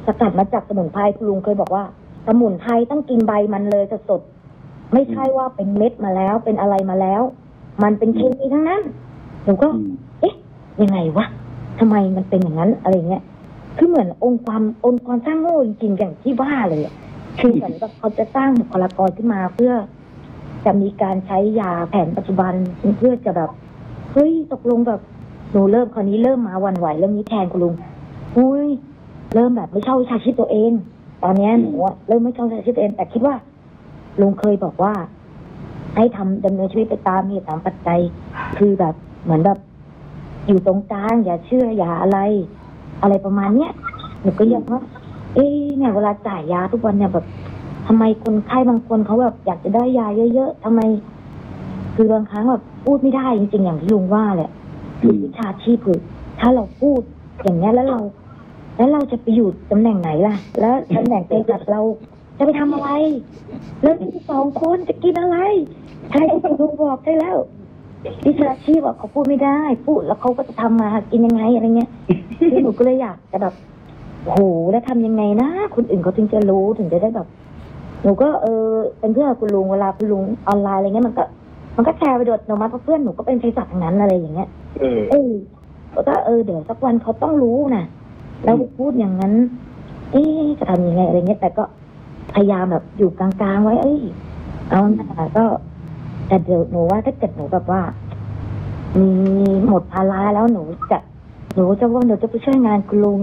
สกัดมาจากสมุนไพรคุณลุงเคยบอกว่าสมุนไพรต้องกินใบมันเลยสดๆไม่ใช่ว่าเป็นเม็ดมาแล้วเป็นอะไรมาแล้ว มันเป็นเคมีทั้งนั้นหนูก็เอ๊ะยังไงวะทำไมมันเป็นอย่างนั้นอะไรเงี้ยคือเหมือนองค์ความสร้างโง่จริงๆอย่างที่ว่าเลยคือเหมือนกับเขาจะสร้างบุคลากรขึ้นมาเพื่อจะมีการใช้ยาแผนปัจจุบันเพื่อจะแบบเฮ้ยตกลงแบบหนูคราวนี้เริ่มมาหวั่นไหวเรื่องนี้แทนคุณลุงอุ้ยเริ่มแบบไม่ชอบวิชาชีพตัวเองตอนนี้หนูเริ่มไม่ชอบวิชาชีพตัวเองแต่คิดว่าลุงเคยบอกว่าให้ทำดำเนินชีวิตไปตามเหตุตามปัจจัยคือแบบเหมือนแบบอยู่ตรงกลางอย่าเชื่ออย่าอะไรประมาณเนี้ยหนูก็อยากว่าเนี่ยเวลาจ่ายยาทุกวันเนี่ยแบบทำไมคนไข้บางคนเขาแบบอยากจะได้ยาเยอะๆทำไมคือบางครั้งแบบพูดไม่ได้จริงๆอย่างที่ลุงว่าแหละคือวิชาชีพคือถ้าเราพูดอย่างนี้แล้วเราจะไปอยู่ตำแหน่งไหนล่ะแล้วตำแหน่งเป็นกับเราจะไปทำอะไรแล้ว2 คนจะกินอะไรใช่ลุงบอกใช่แล้ววิชาชีพอ่ะเขาพูดไม่ได้พูดแล้วเขาก็จะทำมากินยังไงอะไรเงี้ยคือหนูก็เลยอยากจะแบบโหแล้วทำยังไงนะคนอื่นเขาถึงจะรู้ถึงจะได้แบบหนูก็เป็นเพื่อนคุณลุงเวลาคุณลุงออนไลน์อะไรเงี้ยมันก็แชร์ไปโดดหนูมาเพราะเพื่อนหนูก็เป็นเภสัชทั้งนั้นอะไรอย่างเงี้ยแล้วก็เดี๋ยวสักวันเขาต้องรู้นะแล้วพูดอย่างนั้นจะทำยังไงอะไรเงี้ยแต่ก็พยายามแบบอยู่กลางๆไว้เอาแต่ก็แต่เดี๋ยวหนูว่าถ้าเกิดหนูแบบว่ามีหมดภาระแล้วหนูจะไปช่วยงานคุณลุง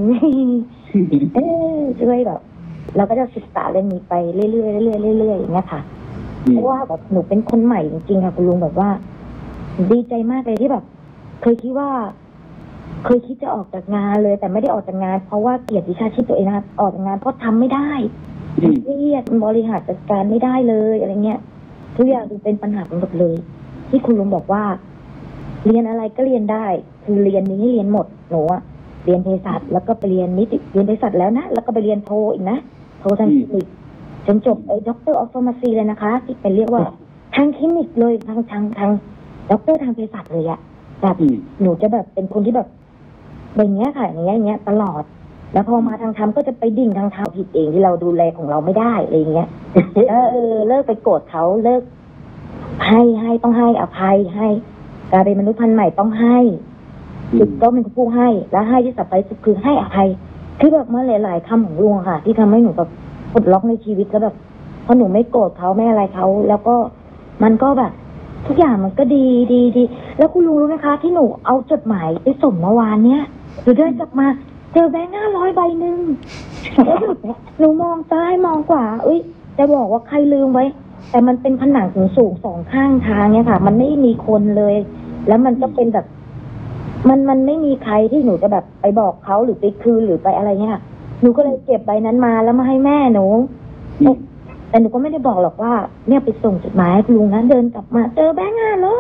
ช่วยแบบเราก็จะศึกษาเรื่องนี้ไปเรื่อยๆเรื่อยๆเรื่อยๆอย่างเงี้ยค่ะเพราะว่าแบบหนูเป็นคนใหม่จริงๆค่ะคุณลุงแบบว่าดีใจมากเลยที่แบบเคยคิดจะออกจากงานเลยแต่ไม่ได้ออกจากงานเพราะว่าเกลียดวิชาชีพตัวเองนะออกจากงานเพราะทำไม่ได้เครียดบริหารจัดการไม่ได้เลยอะไรเงี้ยทุกอย่างดูเป็นปัญหาหมดเลยที่คุณลุงบอกว่าเรียนอะไรก็เรียนได้คือเรียนนี้เรียนหมดหนูอะเรียนเภสัชแล้วก็ไปเรียนเรียนเภสัชแล้วนะแล้วก็ไปเรียนโทอีกนะโททางคลินิกจนจบด็อกเตอร์ออฟฟาร์มาซีเลยนะคะที่เป็นเรียกว่าทางคลินิกเลยทางด็อกเตอร์ทางเภสัชเลยอะแบบหนูจะแบบเป็นคนที่แบบอย่างเงี้ยค่ะอย่างเงี้ยตลอดแล้วพอมาทางธรรมก็จะไปดิ่งทางธรรมผิดเองที่เราดูแลของเราไม่ได้อะไรอย่างเงี้ยเลิกไปโกรธเขาเลิกให้ต้องให้อภัยให้การเป็นมนุษย์พันธุ์ใหม่ต้องให้จุดก็เป็นผู้ให้และให้ที่สับไปสุดคือให้อภัยคือแบบเมื่อหลายๆคำของลุงค่ะที่ทำให้หนูแบบปลดล็อกในชีวิตแล้วแบบพอหนูไม่โกรธเขาไม่อะไรเขาแล้วก็มันก็แบบทุกอย่างมันก็ดีแล้วคุณลุงรู้ไหมคะที่หนูเอาจดหมายไปส่งเมื่อวานเนี้ยหนูเดินกลับมาเจอแบงค์500 ใบหนึ่งแล้วหนูมองซ้ายมองขวาจะบอกว่าใครลืมไว้แต่มันเป็นผนังสูง2 ข้างทางเนี่ยค่ะมันไม่มีคนเลยแล้วมันก็เป็นแบบมันไม่มีใครที่หนูจะแบบไปบอกเขาหรือไปคืนหรือไปอะไรเงี้ยค่ะหนูก็เลยเก็บใบนั้นมาแล้วมาให้แม่หนูแต่หนูก็ไม่ได้บอกหรอกว่าเนี่ยไปส่งจดหมายให้คุณลุงนะเดินกลับมาเจอแบงค์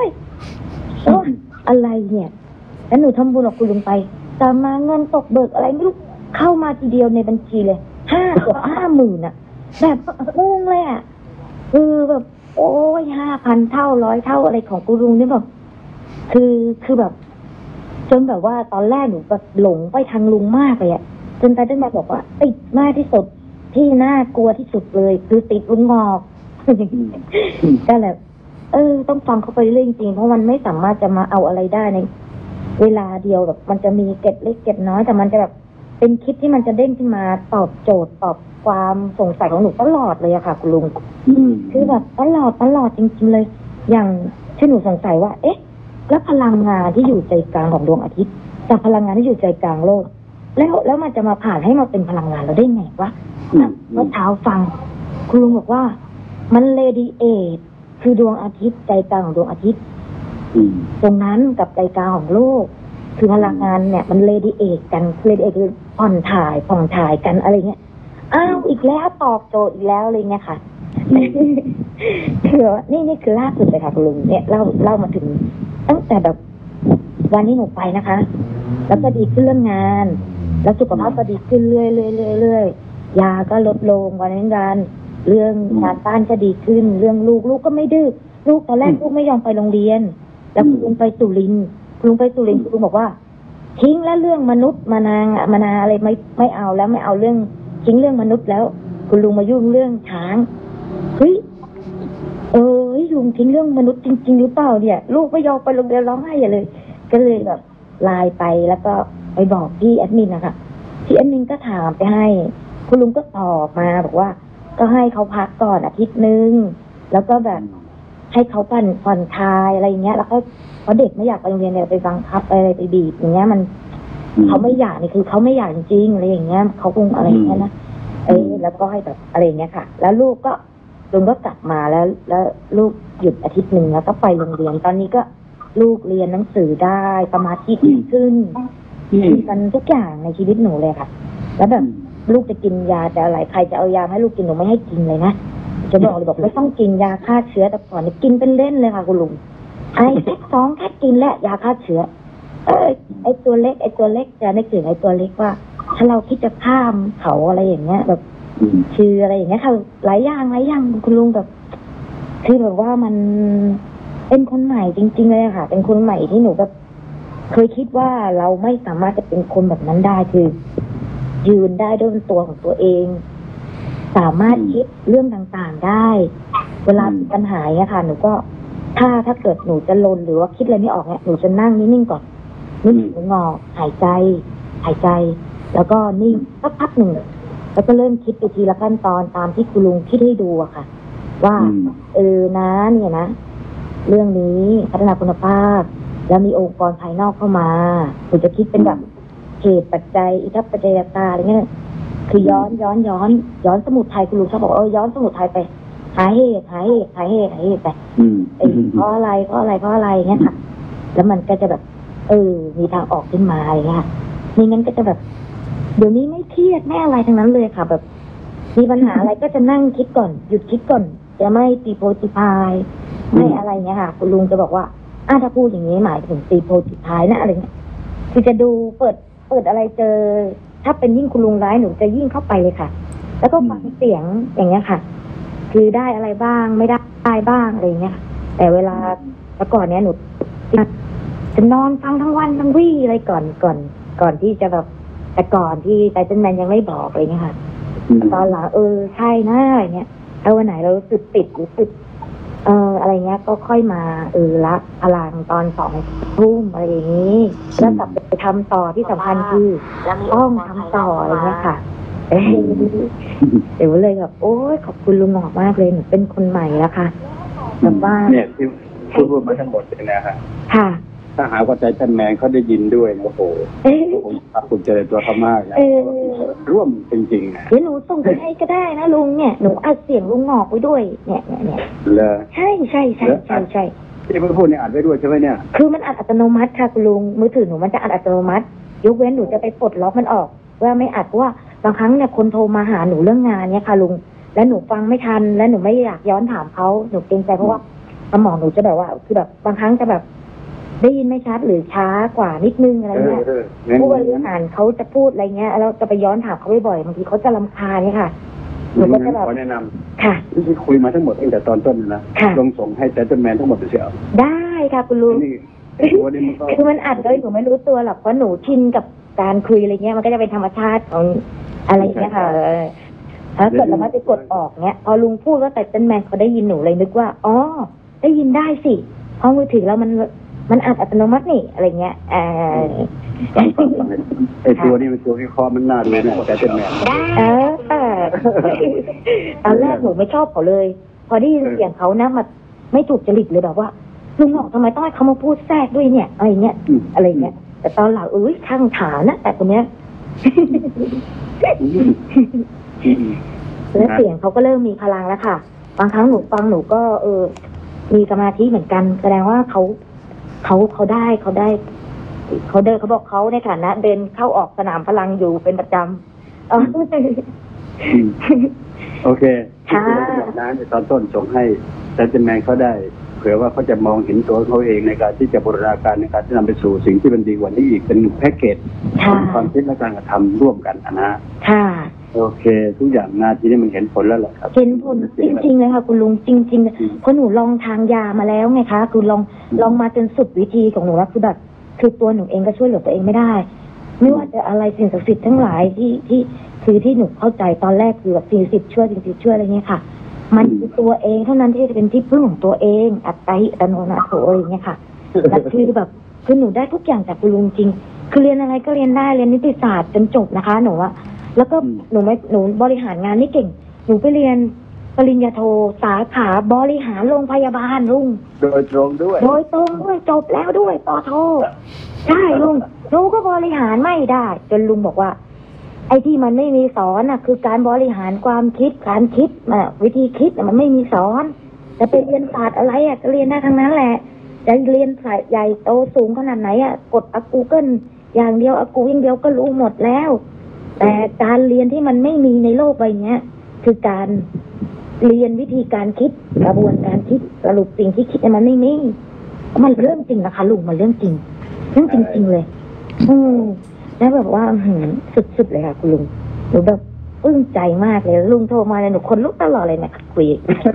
500อะไรเนี่ยแล้วหนูทำบุญกับคุณลุงไปแต่มาเงินตกเบิกอะไรไม่รู้เข้ามาทีเดียวในบัญชีเลยเกือบ50,000อะแบบงงเลยอะแบบโอ้ย5,000 เท่า100 เท่าอะไรของคุณลุงนี่แบบคือแบบจนแบบว่าตอนแรกหนูแบบหลงไปทางลุงมากเลยอะจนตาได้มาบอกว่าติดมากที่สุดที่น่ากลัวที่สุดเลยคือติดลุงงอกก็แบบต้องฟังเขาไปเรื่อยจริงเพราะมันไม่สามารถจะมาเอาอะไรได้ในเวลาเดียวแบบมันจะมีเก็บเล็กเก็บน้อยแต่มันจะแบบเป็นคลิปที่มันจะเด้งขึ้นมาตอบโจทย์ตอบความสงสัยของหนูตลอดเลยอะค่ะคุณลุงคือแบบตลอดจริงๆเลยอย่างที่หนูสงสัยว่าแล้วพลังงานที่อยู่ใจกลางของดวงอาทิตย์กับพลังงานที่อยู่ใจกลางโลกแล้วมันจะมาผ่านให้มาเป็นพลังงานเราได้ไงวะเมื่อเช้าฟังคุณลุงบอกว่ามันเรดิเอทคือดวงอาทิตย์ใจกลางของดวงอาทิตย์ตรงนั้นกับใจกลางของโลกคือพลังงานเนี่ยมันเรดิเอทกันเรดิเอทคือผ่อนถ่ายกันอะไรเงี้ยอีกแล้วตอบโจทย์อีกแล้วอะไรเงี้ยค่ะคือนี่คือล่าสุดเลยค่ะคุณลุงเนี่ยเล่ามาถึงตั้งแต่แบบวันนี้หนูไปนะคะแล้วก็ดีขึ้นเรื่องงานแล้วสุขภาพก็ดีขึ้นเรื่อยยาก็ลดลงวันเรื่องงานบ้านก็ดีขึ้นเรื่องลูกก็ไม่ดื้อลูกตอนแรกลูกไม่ยอมไปโรงเรียนแล้วคุณลุงไปสุรินทร์คุณลุงบอกว่าทิ้งแล้วเรื่องมนุษย์มานาอะไรไม่เอาแล้วไม่เอาเรื่องทิ้งเรื่องมนุษย์แล้ว คุณลุงมายุ่งเรื่องช้างเฮ้ยลุงทิ้งเรื่องมนุษย์จริงๆหรือเปล่าเนี่ยลูกไม่ยอมไปโรงเรียนร้องไห้อย่าเลยก็เลยแบบไลน์ไปแล้วก็ไปบอกพี่แอดมินนะคะพี่แอดมินก็ถามไปให้คุณลุงก็ตอบมาบอกว่าก็ให้เขาพักก่อนอาทิตย์นึงแล้วก็แบบให้เขาผ่อนคลายอะไรอย่างเงี้ยแล้วก็เพราะเด็กไม่อยากไปโรงเรียนเนี่ยไปบังคับอะไรไปบีบอย่างเงี้ยมันเขาไม่อยากนี่คือเขาไม่อยากจริงๆอะไรอย่างเงี้ยเขาคงอะไรอย่างเงี้ยนะแล้วก็ให้แบบอะไรอย่างเงี้ยค่ะแล้วลูกก็ลุงก็กลับมาแล้วลูกหยุดอาทิตย์นึงแล้วก็ไปโรงเรียนตอนนี้ก็ลูกเรียนหนังสือได้สมาธิดีขึ้นมีกันทุกอย่างในชีวิตหนูเลยค่ะแล้วแบบลูกจะกินยาจะอะไรใครจะเอายาให้ลูกกินหนูไม่ให้กินเลยนะจะบอกเลยบอกไม่ต้องกินยาฆ่าเชื้อแต่ก่อนนี่กินเป็นเล่นเลยค่ะคุณลุงแค่2แค่กินและยาฆ่าเชื้อไอ้ตัวเล็กจะนึกถึงไอ้ตัวเล็กว่าถ้าเราคิดจะข้ามเขาอะไรอย่างเงี้ยแบบชื่ออะไรอย่างเงี้ยค่ะหลายอย่างคุณลุงแบบคือแบบว่ามันเป็นคนใหม่จริงๆเลยค่ะเป็นคนใหม่ที่หนูแบบเคยคิดว่าเราไม่สามารถจะเป็นคนแบบนั้นได้คือยืนได้ด้วยตัวของตัวเองสามารถคิดเรื่องต่างๆได้เวลามีปัญหาเนี่ยค่ะหนูก็ถ้าเกิดหนูจะลนหรือว่าคิดอะไรไม่ออกเนี่ยหนูจะนั่งนิ่งๆก่อนนิ่งงอหายใจแล้วก็นิ่งสักพักหนึ่งแล้วก็เริ่มคิดไปทีละขั้นตอนตามที่คุณลุงคิดให้ดูอะค่ะว่านะเนี่ยนะเรื่องนี้พัฒนาคุณภาพแล้วมีองค์กรภายนอกเข้ามาหนูจะคิดเป็นแบบเหตุปัจจัยอิทัปปัจจัยตาอะไรเงี้ยคือย้อนสมุดไทยคุณลุงชอบบอกย้อนสมุดไทยไปหาเหตุไปเพราะอะไรเงี้ยค่ะแล้วมันก็จะแบบมีทางออกขึ้นมาอะไรเงี้ยไม่งั้นก็จะแบบเดี๋ยวนี้ไม่เครียดไม่อะไรทั้งนั้นเลยค่ะแบบมีปัญหาอะไรก็จะนั่งคิดก่อนหยุดคิดก่อนจะไม่ตีโพติพายไม่อะไรเงี้ยค่ะคุณลุงจะบอกว่าถ้าพูดอย่างนี้หมายถึงตีโพติพายนะอะไรเงี้ยคือจะดูเปิดอะไรเจอถ้าเป็นยิ่งคุณลุงร้ายหนูจะยิ่งเข้าไปเลยค่ะแล้วก็ฟังเสียงอย่างเงี้ยค่ะคือได้อะไรบ้างไม่ได้บ้างอะไรเงี้ยแต่เวลาแต่ก่อนเนี้ยหนูจะนอนฟังทั้งวันทั้งวี่อะไรก่อนที่จะแบบแต่ก่อนที่ไททันแมนยังไม่บอกอะไรเงี้ยค่ะตอนหลังใช่นะอะไรเงี้ยถ้าวันไหนเราสึกติดรู้สึกอะไรเงี้ยก็ค่อยมาละพลังตอน2 ทุ่มอะไรอย่างนี้แล้วกลับไปทำต่อที่สำคัญคือต้องทำต่ออะไรเงี้ยค่ะเดี๋ยวเลยแบบโอ้ยขอบคุณลุงหมอกมากเลยหนูเป็นคนใหม่แล้วค่ะแบบว่าเนี่ยที่พูดมาทั้งหมดเลยนะฮะค่ะถ้าหาว่าใจท่านแมนเขาได้ยินด้วยนะโอ้โหผมภาคภูมิใจในตัวเขามากนะร่วมจริงๆนะเดี๋ยวหนูส่งไปให้ก็ได้นะลุงเนี่ยหนูอัดเสียงลุงหงอกไว้ด้วยเนี่ยเลยใช่ที่เพิ่งพูดเนี่ยอัดไว้ด้วยใช่ไหมเนี่ยคือมันอัดอัตโนมัติค่ะคุณลุงมือถือหนูมันจะอัดอัตโนมัติยกเว้นหนูจะไปปลดล็อกมันออกว่าไม่อัดเพราะว่าบางครั้งเนี่ยคนโทรมาหาหนูเรื่องงานเนี่ยค่ะลุงและหนูฟังไม่ทันและหนูไม่อยากย้อนถามเขาหนูเกรงใจเพราะว่าสมองหนูจะแบบว่าคือแบบบางครั้งจะแบบได้ยินไม่ชัดหรือช้ากว่านิดนึงอะไรเงี้ยผู้บริหารเขาจะพูดอะไรเงี้ยแล้วจะไปย้อนถามเขาบ่อยๆบางทีเขาจะรำคาญเนี่ยค่ะหนูก็จะแบบขอแนะนำค่ะที่คุยมาทั้งหมดตั้งแต่ตอนต้นนะลงส่งให้ไททันแมนทั้งหมดเสียได้ค่ะคุณลุงคือมันอัดโดยหนูไม่รู้ตัวหรอกเพราะหนูชินกับการคุยอะไรเงี้ยมันก็จะเป็นธรรมชาติของอะไรเงี้ยค่ะถ้าเกิดเราไม่ไปกดออกเนี้ยพอลุงพูดว่าไททันแมนเขาได้ยินหนูเลยนึกว่าอ๋อได้ยินได้สิเพราะมือถือแล้วมันอัตโนมัตินี่อะไรเงี้ยไอตัวนี้มันตัววิเคราะห์มันน่าดูนะแต่เป็นแมนตอนแรกหนูไม่ชอบเขาเลยพอได้ยินเสียงเขานะมันไม่ถูกจริตเลยแบบว่าลุงหงอกทำไมต้องให้เขามาพูดแทรกด้วยเนี่ยอะไรเงี้ยแต่ตอนหลังข้างขานะแต่คนเนี้ยแล้วเสียงเขาก็เริ่มมีพลังแล้วค่ะบางครั้งหนูฟังหนูก็มีสมาธิเหมือนกันแสดงว่าเขาได้เขาบอกเขาในฐานะเดินเข้าออกสนามพลังอยู่เป็นประจำโอเคค่ะนะในตอนต้นส่งให้ไททันแมนเขาได้เผื่อว่าเขาจะมองเห็นตัวเขาเองในการที่จะบูรณาการในการที่นำไปสู่สิ่งที่เป็นดีกว่านี้อีกเป็นแพ็กเกจความคิดและการกระทำร่วมกันนะค่ะโอเคทุกอย่างนาทีนี้มันเห็นผลแล้วแหละครับเห็นผลจริงๆเลยค่ะคุณลุงจริงๆเพราะหนูลองทางยามาแล้วไงคะคือลองมาจนสุดวิธีของหนูแล้วคือแบบคือตัวหนูเองก็ช่วยเหลือตัวเองไม่ได้ไม่ว่าจะอะไรสิ่งศักดิ์สิทธิ์ทั้งหลายที่คือที่หนูเข้าใจตอนแรกคือแบบสิ่งศักดิ์สิทธิ์ช่วยสิ่งศักดิ์สิทธิ์ช่วยอะไรเงี้ยค่ะ มันคือตัวเองเท่านั้นที่จะเป็นที่พึ่งของตัวเองอัตติอัตโนนาโถอะไรเงี้ยค่ะและคือแบบคือหนูได้ทุกอย่างจากคุณลุงจริงคือเรียนอะไรก็เรียนได้เรียนนิติศาสตร์จนจบนะคะหนูอะแล้วก็หนูบริหารงานไม่เก่งหนูไปเรียนปริญญาโทสาขาบริหารโรงพยาบาลลุงโดยตรงด้วยจบแล้วด้วยปอโทใช่ลุงหนูก็บริหารไม่ได้จนลุงบอกว่าไอ้ที่มันไม่มีสอนน่ะคือการบริหารความคิดการคิดวิธีคิดมันไม่มีสอนจะไปเรียนศาสตร์อะไรก็เรียนได้ทั้งนั้นแหละจะเรียนสายใหญ่โตสูงขนาดไหนกดGoogle อย่างเดียวกูอย่างเดียวก็รู้หมดแล้วแต่การเรียนที่มันไม่มีในโลกใบนี้คือการเรียนวิธีการคิดกระบวนการคิดสรุปสิ่งที่คิดมันไม่มีมันเรื่องจริงนะคะลุงมันเรื่องจริงจริงเลยแล้วแบบว่าสุดๆเลยค่ะคุณลุงหนูแบบปลื้มใจมากเลยลุงโทรมาเลยหนูคนลุกตลอดเลยเนี่ยคุย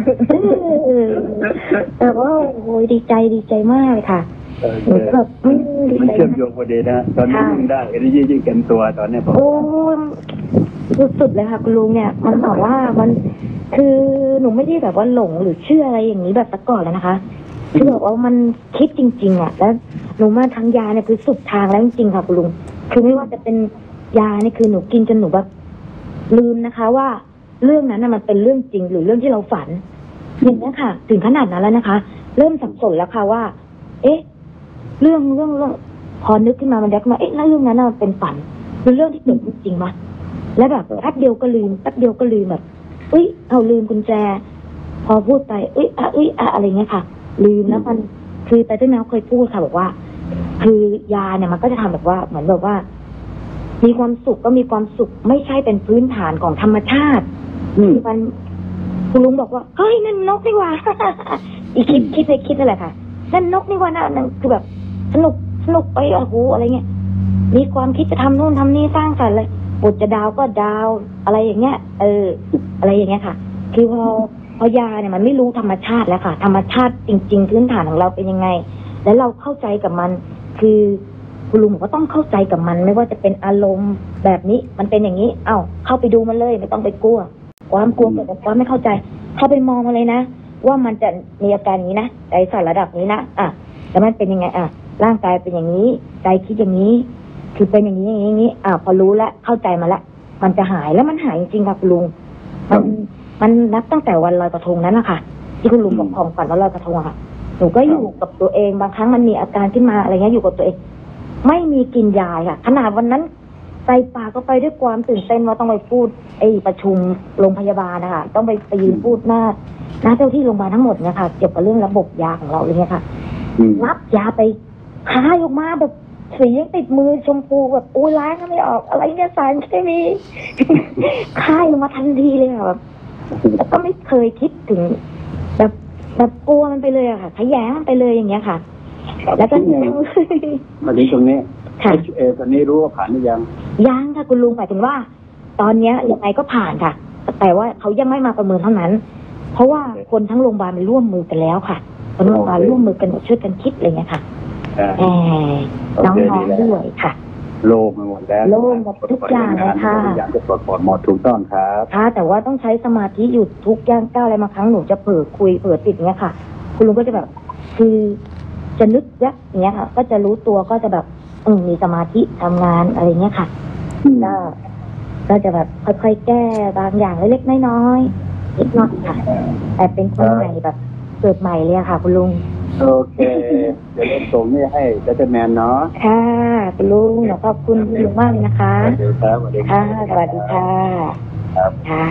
แต่ว่าโอ้ยดีใจมากเลยค่ะหนูแบบมันเชื่อมโยงประเด็นนะตอนนี้ยิ่งได้ยิ่งเต็มตัวตอนนี้ผมโอ้สุดๆเลยค่ะคุณลุงเนี่ยมันบอกว่ามันคือหนูไม่ได้แบบว่าหลงหรือเชื่ออะไรอย่างนี้แบบแต่ก่อนเลยนะคะคือแบบว่ามันคิดจริงๆแล้วหนูมาทางยาเนี่ยคือสุดทางแล้วจริงๆค่ะคุณลุงคือไม่ว่าจะเป็นยาเนี่ยคือหนูกินจนหนูแบบลืมนะคะว่าเรื่องนั้นมันเป็นเรื่องจริงหรือเรื่องที่เราฝันอย่างนี้ค่ะถึงขนาดนั้นแล้วนะคะเริ่มสับสนแล้วค่ะว่าเอ๊ะเรื่องพอนึกขึ้นมามันได้ขึ้นมาเอ๊ะแล้วเรื่องนั้นมันเป็นฝันหรือเรื่องที่เกิดจริงมั้ยแล้วแบบแป๊บเดียวก็ลืมแบบเอาลืมกุญแจพอพูดไปอะไรเงี้ยค่ะลืมแล้วมันคือแต่ที่แมวเคยพูดค่ะบอกว่าคือยาเนี่ยมันก็จะทำแบบว่าเหมือนแบบว่ามีความสุขก็มีความสุขไม่ใช่เป็นพื้นฐานของธรรมชาติมันคุณลุงบอกว่าเฮ้ยนั่นนกนี่หว่าอีคิดนั่นแหละค่ะนั่นนกนี่หว่านั่นคือแบบสนุกไปโอ้โหอะไรเงี้ยมีความคิดจะทำนู่นทำนี่สร้างสรรค์เลยบทจะดาวก็ดาวอะไรอย่างเงี้ยอะไรอย่างเงี้ยค่ะคือพอยาเนี่ยมันไม่รู้ธรรมชาติแล้วค่ะธรรมชาติจริงๆพื้นฐานของเราเป็นยังไงแล้วเราเข้าใจกับมันคือคุณลุงก็ต้องเข้าใจกับมันไม่ว่าจะเป็นอารมณ์แบบนี้มันเป็นอย่างนี้เข้าไปดูมันเลยไม่ต้องไปกลัวความกลัวเกิดจากความไม่เข้าใจเข้าไปมองมันเลยนะว่ามันจะมีอาการอย่างนี้นะใจสั่นระดับนี้นะแต่มันเป็นยังไงร่างกายเป็นอย่างนี้ใจคิดอย่างนี้คือเป็นอย่างนี้พอรู้แล้วเข้าใจมาแล้วมันจะหายแล้วมันหายจริงๆค่ะคุณลุงมันนับตั้งแต่วันลอยกระทงนั้นนะคะที่คุณลุงบอกของฝันว่าลอยกระทงค่ะหนูก็อยู่กับตัวเองบางครั้งมันมีอาการขึ้นมาอะไรเงี้ยอยู่กับตัวเองไม่มีกินยาค่ะขนาดวันนั้นใจปากก็ไปด้วยความตื่นเต้นว่าต้องไปพูดประชุมโรงพยาบาลนะคะต้องไปยืนพูดหน้าเจ้าที่โรงพยาบาลทั้งหมดเนี่ยค่ะเกี่ยวกับเรื่องระบบยาของเราอะไรเงี้ยค่ะรับยาไปคายออกมาแบบสียังติดมือชมพูแบบล้างก็ไม่ออกอะไรเนี่ยสารเคมีคายออกมาทันทีเลยค่ะแบบแล้วก็ไม่เคยคิดถึงแบบกลัวมันไปเลยอะค่ะขยะมันไปเลยอย่างเงี้ยค่ะแล้วก็มาถึงตรงนี้ตอนนี้รู้ว่าผ่านหรือยังค่ะคุณลุงหมายถึงว่าตอนนี้ยังไงก็ผ่านค่ะแต่ว่าเขายังไม่มาประเมินเท่านั้นเพราะว่าคนทั้งโรงพยาบาลมันร่วมมือกันแล้วค่ะคนโรงพยาบาลร่วมมือกันช่วยกันคิดอะไรเงี้ยค่ะน้องๆด้วยค่ะโล่งไปหมดแล้วโล่งหมดทุกอย่างเลยค่ะอย่างจะปลดปล่อยหมดถูกต้องครับค่ะแต่ว่าต้องใช้สมาธิอยู่ทุกย่างก้าวอะไรมาครั้งหนูจะเผลอคุยเผลอติดเงี้ยค่ะคุณลุงก็จะแบบคือจะนึกอย่างเงี้ยค่ะก็จะรู้ตัวก็จะแบบมีสมาธิทำงานอะไรเงี้ยค่ะก็จะแบบค่อยๆแก้บางอย่างเล็กๆน้อยๆนิดหน่อยค่ะแต่เป็นคนใหม่แบบเกิดใหม่เลยค่ะคุณลุงโอเคเดี๋ยวเล่นส่งนี่ให้เจแมนเนาะค่ะคุณลุงขอบคุณคุณลุงมากเลยนะคะสวัสดีครับสวัสดีค่ะครับ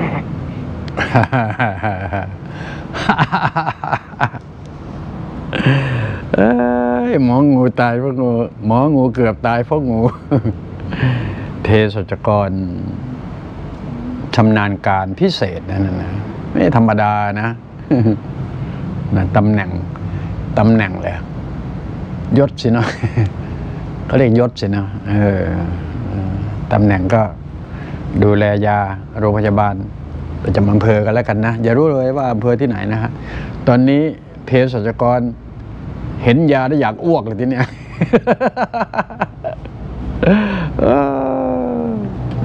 ค่ะหมองูตายเพราะงูหมองูเกือบตายเพราะงูเภสัชกรชำนาญการพิเศษนั่นนะไม่ธรรมดานะตำแหน่งเลยยศสินะเขาเรียกยศสินะตำแหน่งก็ดูแลยาโรงพยาบาลประจำอำเภอกันแล้วกันนะอย่ารู้เลยว่าอำเภอที่ไหนนะฮะตอนนี้เภสัชกรเห็นยาได้อยากอ้วกเลยทีเนี้ย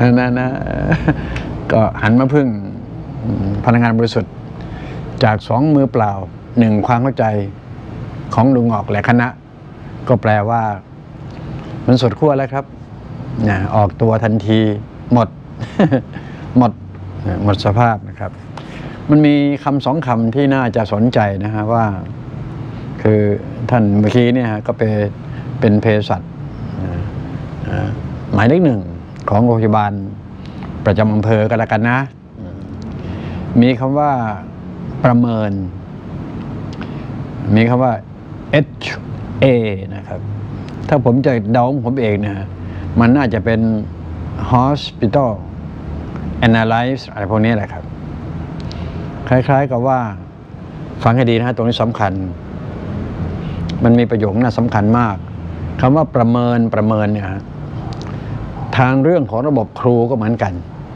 นะก็หันมาพึ่งพลังงานบริสุทธิ์จาก2 มือเปล่า 1 ความเข้าใจของลุงออกและคณะก็แปลว่ามันสุดขั้วแล้วครับออกตัวทันทีหมด หมดสภาพนะครับ มันมีคำ2 คำที่น่าจะสนใจนะฮะว่าคือท่านเมื่อกี้เนี่ยก็เป็นเภสัชหมายเลข 1ของโรงพยาบาลประจำอำเภอกันละกันนะมีคำว่าประเมินมีคำว่า HA นะครับถ้าผมจะเดาผมเองนะมันน่าจะเป็น Hospital Analysis อะไรพวกนี้แหละครับคล้ายๆกับว่าฟังให้ดีนะตรงนี้สำคัญมันมีประโยคน่าสำคัญมากคำว่าประเมินเนี่ยทางเรื่องของระบบครูก็เหมือนกัน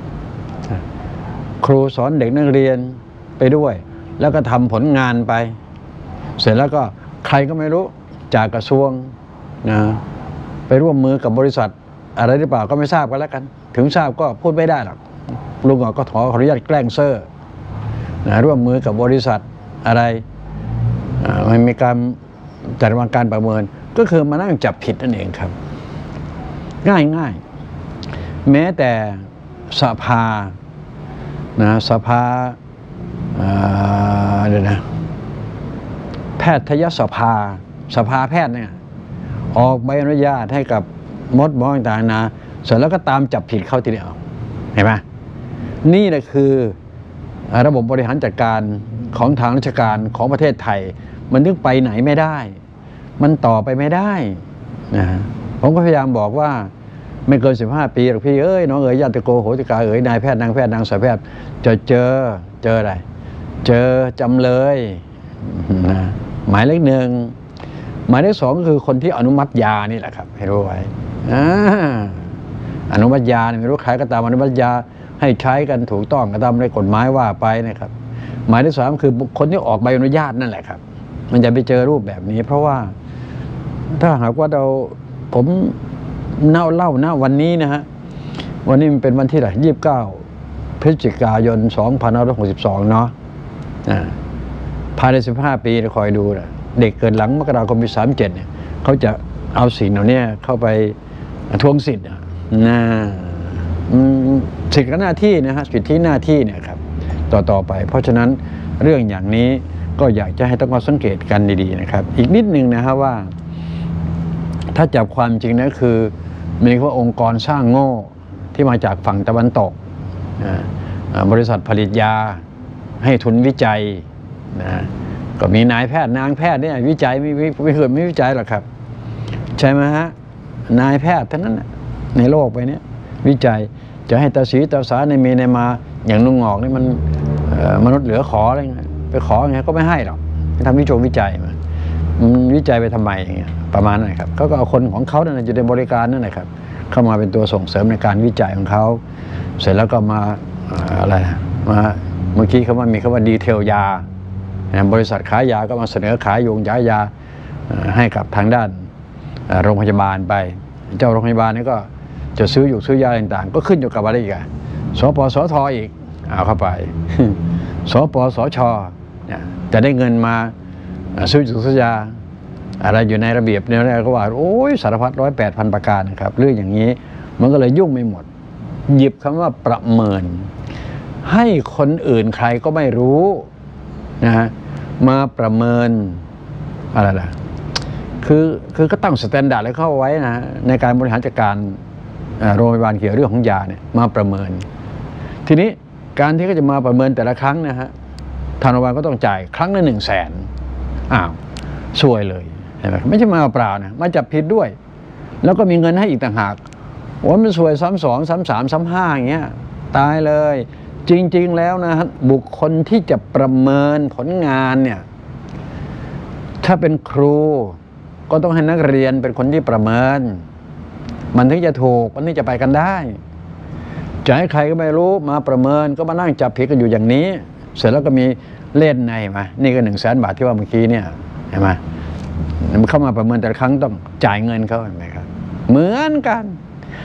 ครูสอนเด็กนักเรียนไปด้วยแล้วก็ทำผลงานไปเสร็จแล้วก็ใครก็ไม่รู้จากกระทรวงนะไปร่วมมือกับบริษัทอะไรหรือเปล่าก็ไม่ทราบกันแล้วกันถึงทราบก็พูดไม่ได้หรอกลุงก็ขออนุญาตแกล้งเซอร์นะร่วมมือกับบริษัทอะไรมันมีการจัดการประเมินก็คือมานั่งจับผิดนั่นเองครับง่ายแม้แต่สภาสภาเดี๋ยวนะแพทยสภาแพทย์เนี่ยออกใบอนุญาตให้กับมดหมอต่างๆนะเสร็จแล้วก็ตามจับผิดเข้าทีเดียวเห็นไหมนี่แหละคือระบบบริหารจัดการของทางราชการของประเทศไทยมันถึงไปไหนไม่ได้มันต่อไปไม่ได้นะผมก็พยายามบอกว่าไม่เกิน15 ปีหรอกพี่เอ้ยน้องเอ๋ยญาติโกโหติกาเอ๋ยนายแพทย์นางแพทย์นางสาวแพทย์จะเจออะไรเจอจำเลยนะหมายเลข 1หมายเลข 2ก็คือคนที่อนุมัติยานี่แหละครับให้รู้ไว้อนุมัติยาไม่รู้ใครก็ตามอนุมัติยาให้ใช้กันถูกต้องก็ตามในกฎหมายว่าไปนะครับหมายเลข 3คือบุคคลที่ออกใบอนุญาตนั่นแหละครับมันจะไปเจอรูปแบบนี้เพราะว่าถ้าหากว่าผมเล่าวันนี้นะฮะวันนี้มันเป็นวันที่ไหน29 พฤศจิกายน 2562เนาะภายใน15 ปีคอยดูนะเด็กเกิดหลังมกราคมปี37เนี่ยเขาจะเอาสิ่งเหล่านี้เข้าไปทวงสิทธิ์สิทธิ์กับหน้าที่นะฮะสิทธิหน้าที่เนี่ยครับต่อไปเพราะฉะนั้นเรื่องอย่างนี้ก็อยากจะให้ต้องสังเกตกันดีๆนะครับอีกนิดนึงนะฮะว่าถ้าจับความจริงนะคือมีว่าองค์กรสร้างโง่ที่มาจากฝั่งตะวันตกบริษัทผลิตยาให้ทุนวิจัยนะก็มีนายแพทย์นางแพทย์เนี่ยวิจัยไม่เคยไม่วิจัยหรอกครับใช่ไหมฮะนายแพทย์เท่านั้นในโลกไปนี้วิจัยจะให้ตาสีตาสาในเมในมาอย่างลุงงอกนี่มันมนุษย์เหลือขออะไรเงี้ยไปขออย่างเงี้ยก็ไม่ให้หรอกทำวิจัยมาวิจัยไปทำไมอย่างเงี้ยประมาณนั้นครับเขาก็เอาคนของเขาเนี่ยอยู่ในบริการนั่นแหละครับเข้ามาเป็นตัวส่งเสริมในการวิจัยของเขาเสร็จแล้วก็มาอะไรมาเมื่อกี้เขาว่ามีคำว่าดีเทลยาบริษัทขายยาก็มาเสนอขายยาให้กับทางด้านโรงพยาบาลไปเจ้าโรงพยาบาลนี่ก็จะซื้อยาต่างๆก็ขึ้นอยู่กับอะไรอีกสปสทอีกเอาเข้าไปสปสชจะได้เงินมาซื้อยาอะไรอยู่ในระเบียบเนี่ยก็ว่าโอ้ยสารพัด108,000 ประการนะครับเรื่องอย่างนี้มันก็เลยยุ่งไม่หมดหยิบคำว่าประเมินให้คนอื่นใครก็ไม่รู้นะฮะมาประเมินอะไรล่ะคือก็ตั้งสแตนดาร์ดแล้วเข้าไว้นะในการบริหารจัดการโรงพยาบาลเกี่ยวเรื่องของยาเนี่ยมาประเมินทีนี้การที่เขาจะมาประเมินแต่ละครั้งนะฮะทางโรงพยาบาลก็ต้องจ่ายครั้งละ100,000อ้าวซวยเลยเห็นไหมไม่ใช่มาเปล่านะมาจับผิดด้วยแล้วก็มีเงินให้อีกต่างหากว่ามันซวยซ้ำ2ซ้ำ3ซ้ำ5อย่างเงี้ยตายเลยจริงๆแล้วนะฮะบุคคลที่จะประเมินผลงานเนี่ยถ้าเป็นครูก็ต้องให้นักเรียนเป็นคนที่ประเมินมันถึงจะถูกมันถึงจะไปกันได้จะให้ใครก็ไม่รู้มาประเมินก็มานั่งจับผิดกันอยู่อย่างนี้เสร็จแล้วก็มีเล่นในมานี่ก็100,000 บาทที่ว่าเมื่อกี้เนี่ยเห็นไหมมันเข้ามาประเมินแต่ละครั้งต้องจ่ายเงินเขาเห็นไหมครับเหมือนกัน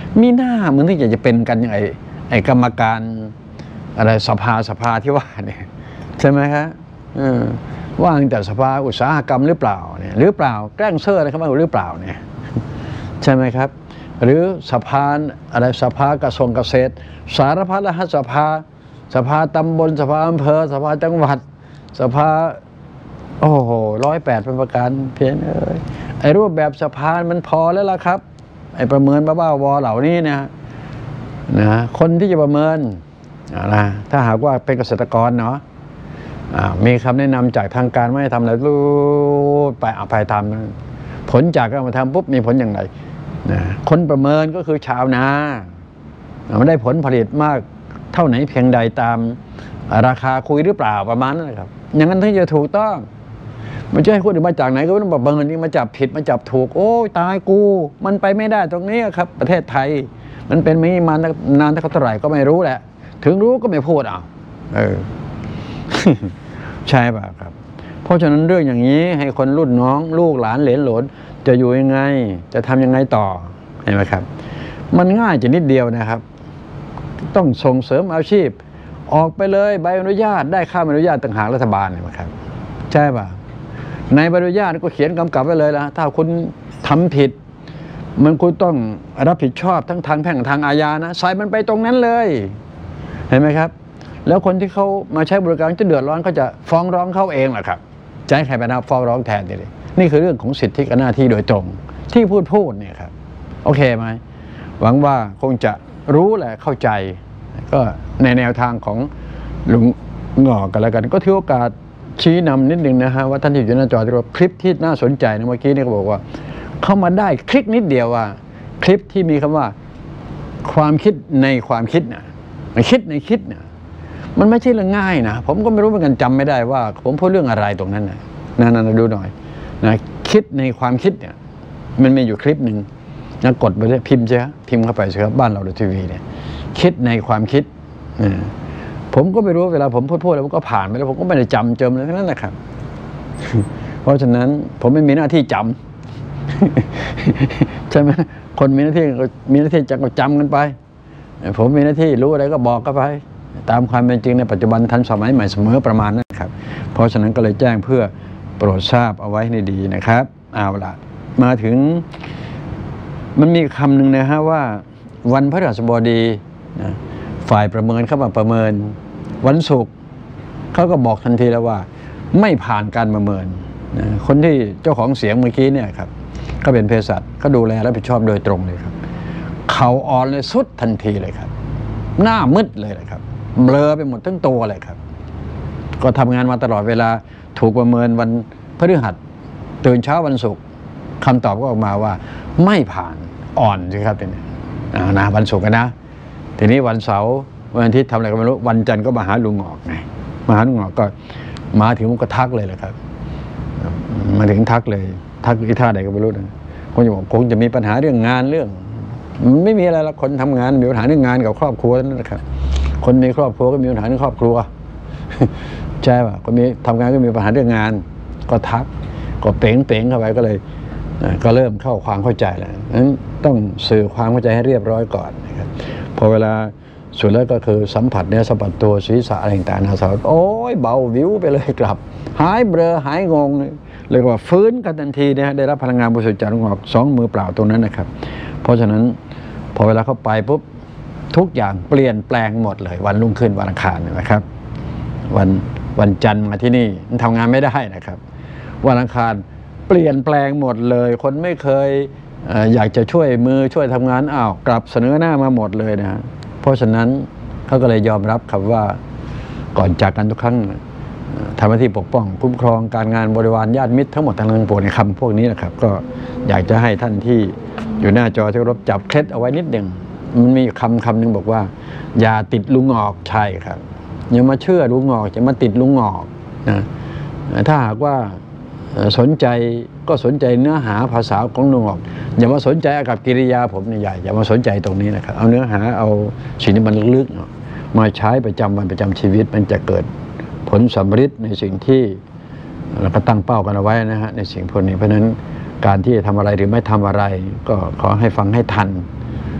มีหน้ามันที่จะเป็นกันอย่างไอ้กรรมการอะไรสภาที่ว่าเนี่ยใช่ไหมครับว่างแต่สภาอุตสาหกรรมหรือเปล่าเนี่ยหรือเปล่าแกล้งเซอร์อะไรเข้ามาหรือเปล่าเนี่ยใช่ไหมครับหรือสภาอะไรสภากระทรวงเกษตรสารพัดละสภาตำบลสภาอำเภอสภาจังหวัดสภาโอ้โห108เป็นประการเพียงไอ้รูปแบบสภามันพอแล้วล่ะครับไอ้ประเมินบ้าๆวอเหล่านี้นะคนที่จะประเมินนะถ้าหากว่าเป็นเกษตรกรเนาะมีคำแนะนำจากทางการไม่ให้ทำอะไรรูดไปเอาไปทำผลจากการมาทำปุ๊บมีผลอย่างไรคนประเมินก็คือชาวนาไม่ได้ผลผลิตมากเท่าไหนเพียงใดตามราคาคุยหรือเปล่าประมาณนั้นนะครับอย่างนั้นถึงจะถูกต้องมันจะให้คนอื่นมาจากไหนก็ต้องประเมินนี่มาจับผิดมาจับถูกโอ้ยตายกูมันไปไม่ได้ตรงนี้ครับประเทศไทยมันเป็นไม่มานานเท่าไหร่ก็ไม่รู้แหละถึงรู้ก็ไม่พูดใช่ป่ะครับเพราะฉะนั้นเรื่องอย่างนี้ให้คนรุ่นน้องลูกหลานเหลนหลนจะอยู่ยังไงจะทำยังไงต่อเห็นไหมครับมันง่ายจะนิดเดียวนะครับต้องส่งเสริมอาชีพออกไปเลยใบอนุญาตได้ค่าใบอนุญาตต่างหากรัฐบาลเห็นไหมครับใช่ป่ะในใบอนุญาตก็เขียนกำกับไว้เลยนะถ้าคุณทำผิดมันคุณต้องรับผิดชอบทั้งทางแพ่งทางอาญานะใส่มันไปตรงนั้นเลยเห็นไหมครับแล้วคนที่เขามาใช้บริการจะเดือดร้อนก็จะฟ้องร้องเขาเองแหละครับจะให้ใครไปฟ้องร้องแทนเลยนี่คือเรื่องของสิทธิกับหน้าที่โดยตรงที่พูดเนี่ยครับโอเคไหมหวังว่าคงจะรู้และเข้าใจก็ในแนวทางของลุงหงอกกันแล้วกันก็ถือโอกาสชี้นำนิดนึงนะฮะว่าท่านที่อยู่หน้าจอที่ว่าคลิปที่น่าสนใจนะเมื่อกี้นี่เขาบอกว่าเข้ามาได้คลิกนิดเดียวว่าคลิปที่มีคำว่าความคิดในความคิดนะคิดในคิดนะมันไม่ใช่เรื่องง่ายนะผมก็ไม่รู้เหมือนกันจำไม่ได้ว่าผมพูดเรื่องอะไรตรงนั้นนะดูหน่อยนะคิดในความคิดเนี่ยมันมีอยู่คลิปหนึ่งนะกดไปเลยพิมพ์ใช่ไหมพิมพ์เข้าไปใช่ครับบ้านเราดูทีวีเนี่ยคิดในความคิดผมก็ไม่รู้เวลาผมพูดแล้วผมก็ผ่านไปแล้วผมก็ไม่ได้จำเจออะไรทั้งนั้นนะครับเพราะฉะนั้นผมไม่มีหน้าที่จำใช่ไหมคนมีหน้าที่จำกันไปผมมีหน้าที่รู้อะไรก็บอกกันไปตามความเป็นจริงในปัจจุบันทันสมัยใหม่เสมอประมาณนั้นครับเพราะฉะนั้นก็เลยแจ้งเพื่อโปรดทราบเอาไว้ให้ดีนะครับเอาล่ะมาถึงมันมีคำหนึ่งนะฮะว่าวันพฤหัสบดีนะฝ่ายประเมินเข้ามาประเมินวันศุกร์เขาก็บอกทันทีแล้วว่าไม่ผ่านการประเมินนะคนที่เจ้าของเสียงเมื่อกี้เนี่ยครับก็เป็นเภสัชเขาดูแลรับผิดชอบโดยตรงเลยครับเขาอ่อนเลยสุดทันทีเลยครับหน้ามืดเลยครับเบลอไปหมดทั้งตัวเลยครับก็ทำงานมาตลอดเวลาถูกประเมินวันพฤหัสตื่นเช้าวันศุกร์คำตอบก็ออกมาว่าไม่ผ่านอ่อนใช่ครับเนี่ยนะวันศุกร์นะทีนี้วันเสาร์วันอาทิตย์ทำอะไรก็ไม่รู้วันจันทร์ก็มาหาลุงหงอกไงมาหาลุงหงอกก็มาถึงก็ทักเลยแหละครับมาถึงทักเลยทักอีท่าใดก็ไม่รู้นะคงจะบอกคงจะมีปัญหาเรื่องงานเรื่องมันไม่มีอะไรละคนทำงานมีปัญหาเรื่องงานกับครอบครัวนั่นแหละครับคนมีครอบครัวก็มีปัญหาเรื่องครอบครัวใช่ป่ะคนมีทำงานก็มีปัญหาเรื่องงานก็ทักก็เป๋งเข้าไปก็เลยก็เริ่มเข้าความเข้าใจแล้วนั้นต้องสื่อความเข้าใจให้เรียบร้อยก่อนนะครับพอเวลาสุดแล้วก็คือสัมผัสเนื้อสัมผัสตัวศีรษะอะไรต่างๆนะสาวโอ้ยเบาวิวไปเลยกลับหายเบลอหายงงเลยว่าฟื้นกันทันทีนะฮะได้รับพลังงานบริสุทธิ์จากลุงหงอก2 มือเปล่าตรงนั้นนะครับเพราะฉะนั้นพอเวลาเข้าไปปุ๊บทุกอย่างเปลี่ยนแปลงหมดเลยวันรุ่งขึ้นวันอังคารนะครับวันจันทร์มาที่นี่ทำงานไม่ได้นะครับวันอังคารเปลี่ยนแปลงหมดเลยคนไม่เคยอยากจะช่วยมือช่วยทำงานกลับเสนอหน้ามาหมดเลยนะเพราะฉะนั้นเขาก็เลยยอมรับครับว่าก่อนจากกันทุกครั้งทำหน้าที่ปกป้องคุ้มครองการงานบริวารญาติมิตรทั้งหมดทั้งปวงในคำพวกนี้นะครับก็อยากจะให้ท่านที่อยู่หน้าจอที่เคารพจับเคล็ดเอาไว้นิดหนึ่งมันมีคำหนึ่งบอกว่าอย่าติดลุงหงอกใช่ครับอย่ามาเชื่อลุงหงอกจะมาติดลุงหงอกนะถ้าหากว่าสนใจก็สนใจเนื้อหาภาษาของลุงหงอกอย่ามาสนใจอากับกิริยาผมเนี่ยอย่ามาสนใจตรงนี้นะครับเอาเนื้อหาเอาสิ่งที่มันลึกๆมาใช้ประจำวันประจำชีวิตมันจะเกิดผลสำฤทธิ์ในสิ่งที่เราก็ตั้งเป้ากันเอาไว้นะฮะในสิ่งพวกนี้เพราะฉะนั้นการที่จะทำอะไรหรือไม่ทำอะไรก็ขอให้ฟังให้ทัน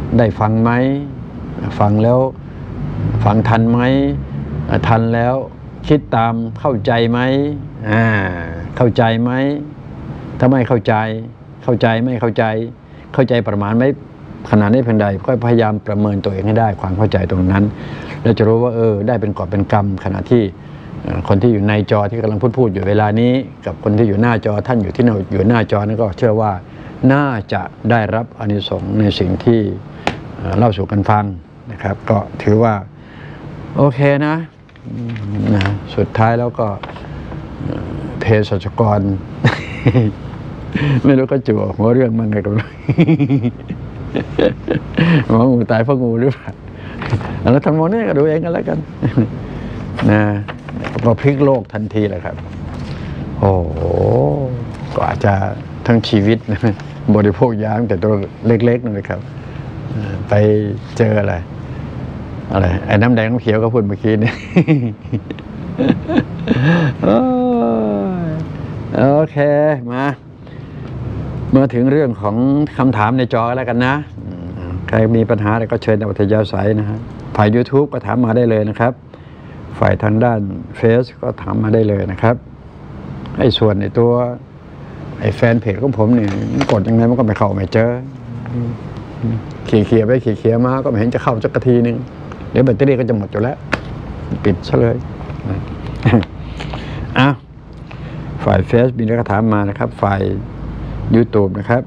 ได้ฟังไหมฟังแล้วฟังทันไหมทันแล้วคิดตามเข้าใจไหมเข้าใจไหมถ้าไม่เข้าใจไม่เข้าใจประมาณไม่ขนาดนี้เพียงใดก็พยายามประเมินตัวเองให้ได้ความเข้าใจตรงนั้นแล้วจะรู้ว่าได้เป็นกอบเป็นกรรมขณะที่คนที่อยู่ในจอที่กำลังพูดอยู่เวลานี้กับคนที่อยู่หน้าจอท่านอยู่ที่อยู่หน้าจอนั้นก็เชื่อว่าน่าจะได้รับอานิสงส์ในสิ่งที่เล่าสู่กันฟังนะครับก็ถือว่าโอเคนะสุดท้ายแล้วก็เภสัชกร ไม่รู้ก็จั่วหัวเรื่องมันไงกันเลยหมองูตายเพราะงูหรือเปล่าแล้วทั้งหมดนี่ก็ดูเองกันแล้วกันนะก็พลิกโลกทันทีเลยครับโอ้โหก็อาจจะทั้งชีวิตนะบริโภคยาแต่ตัวเล็กๆนั่นเลยครับไปเจออะไรไอ้น้ำแดงน้ำเขียวก็พูดเมื่อกี้นี่ โอเคมาถึงเรื่องของคำถามในจอแล้วกันนะใครมีปัญหาอะไรก็เชิญในอัธยาศัยนะฮะฝ่าย YouTube ก็ถามมาได้เลยนะครับฝ่ายทางด้านเฟซก็ถามมาได้เลยนะครับไอ้ส่วนในตัวไอ้แฟนเพจของผมเนี่ยกดยังไงมันก็ไม่เข้าไม่เจอขี่ไปขี่มาก็ไม่เห็นจะเข้าสักทีนึงเดี๋ยวแบตเตอรี่ก็จะหมดอยู่แล้วปิดซะเลยฝ่ายเฟซมีก็ถามมานะครับฝ่าย YouTube นะครับ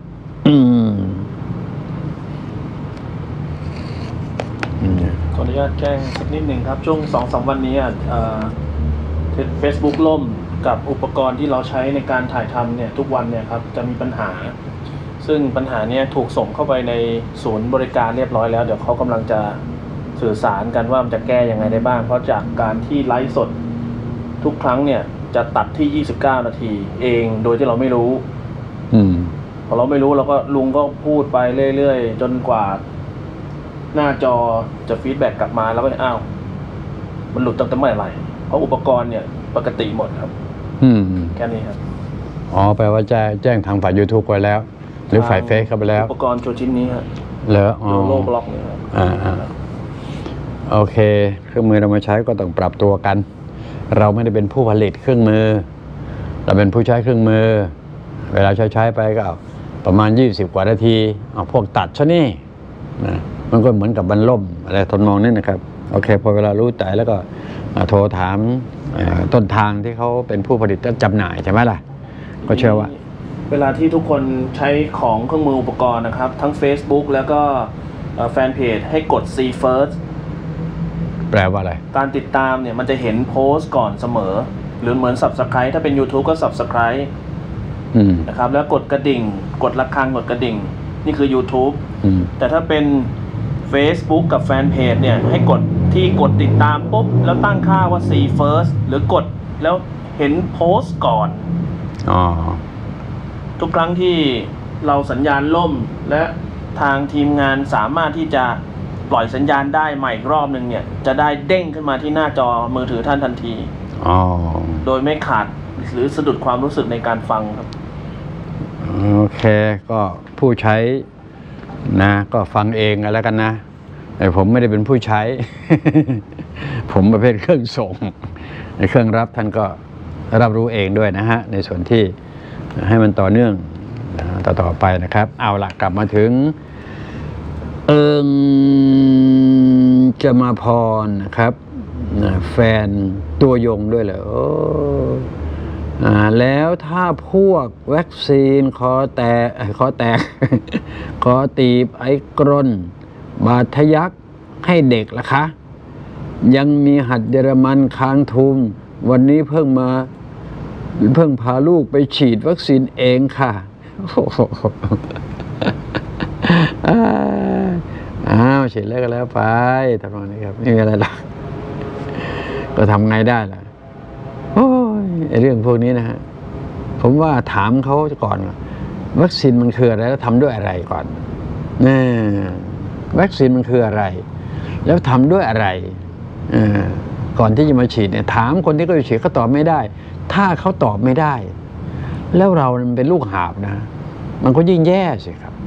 ขออนุญาตแจ้งสักนิดหนึ่งครับช่วง 2-3 วันนี้Facebook ล่มกับอุปกรณ์ที่เราใช้ในการถ่ายทำเนี่ยทุกวันเนี่ยครับจะมีปัญหาซึ่งปัญหานี้ถูกส่งเข้าไปในศูนย์บริการเรียบร้อยแล้วเดี๋ยวเขากำลังจะสื่อสารกันว่ามันจะแก้ยังไงได้บ้างเพราะจากการที่ไลฟ์สดทุกครั้งเนี่ยจะตัดที่29 นาทีเองโดยที่เราไม่รู้พอเราไม่รู้เราก็ลุงก็พูดไปเรื่อยๆจนกว่าหน้าจอจะฟีดแบ็กกลับมาแล้วก็มันหลุดตั้งแต่เมื่อไหร่เพราะอุปกรณ์เนี่ยปกติหมดครับแค่นี้ครับแปลว่าแจ้งทางฝ่าย YouTube ไว้แล้วหรือฝ่ายเฟซเข้าไปแล้วอุปกรณ์ตัวชิ้นนี้ครับเหรอโลบล็อกเนี่ยครับโอเคเครื่องมือเรามาใช้ก็ต้องปรับตัวกันเราไม่ได้เป็นผู้ผลิตเครื่องมือเราเป็นผู้ใช้เครื่องมือเวลาใช้ไปก็ประมาณ20 กว่านาทีพวกตัดซะนี่นะมันก็เหมือนกับบันล่มอะไรทนมองนี่นะครับโอเคพอเวลารู้ใจแล้วก็โทรถามต้นทางที่เขาเป็นผู้ผลิตและจำหน่ายใช่ไหมล่ะก็เชื่อว่าเวลาที่ทุกคนใช้ของเครื่องมืออุปกรณ์นะครับทั้ง Facebook แล้วก็แฟนเพจให้กด See First แปลว่าอะไรการติดตามเนี่ยมันจะเห็นโพสต์ก่อนเสมอหรือเหมือน Subscribe ถ้าเป็น YouTube ก็ Subscribe นะครับแล้วกดกระดิ่งกดระฆังกดกระดิ่งนี่คือ YouTube แต่ถ้าเป็น Facebook กับแฟนเพจเนี่ยให้กดที่กดติดตามปุ๊บแล้วตั้งค่าว่า See First หรือกดแล้วเห็นโพสต์ก่อนทุกครั้งที่เราสัญญาณล่มและทางทีมงานสามารถที่จะปล่อยสัญญาณได้ใหม่อีกรอบนึงเนี่ยจะได้เด้งขึ้นมาที่หน้าจอมือถือท่านทันทีโดยไม่ขาดหรือสะดุดความรู้สึกในการฟังครับโอเคก็ผู้ใช้นะก็ฟังเองแล้วกันนะแต่ผมไม่ได้เป็นผู้ใช้ ผมประเภทเครื่องส่งในเครื่องรับท่านก็รับรู้เองด้วยนะฮะในส่วนที่ให้มันต่อเนื่องต่อไปนะครับเอาล่ะกลับมาถึงจะมาพรนะครับแฟนตัวยงด้วยเหรอแล้วถ้าพวกวัคซีนคอแตกคอตีบไอกรนบาดทะยักให้เด็กล่ะคะยังมีหัดเยอรมันค้างทุนวันนี้เพิ่งพาลูกไปฉีดวัคซีนเองค่ะฉีดแล้วก็แล้วไปทำนองนี้ครับไม่มีอะไรหรอกก็ทำไงได้ล่ะโอ้ยเรื่องพวกนี้นะฮะผมว่าถามเขาก่อนวัคซีนมันคืออะไรแล้วทำด้วยอะไรก่อนวัคซีนมันคืออะไรแล้วทำด้วยอะไรก่อนที่จะมาฉีดเนี่ยถามคนที่เขาฉีดเขาตอบไม่ได้ถ้าเขาตอบไม่ได้แล้วเราเป็นลูกหาบนะมันก็ยิ่งแย่สิครับ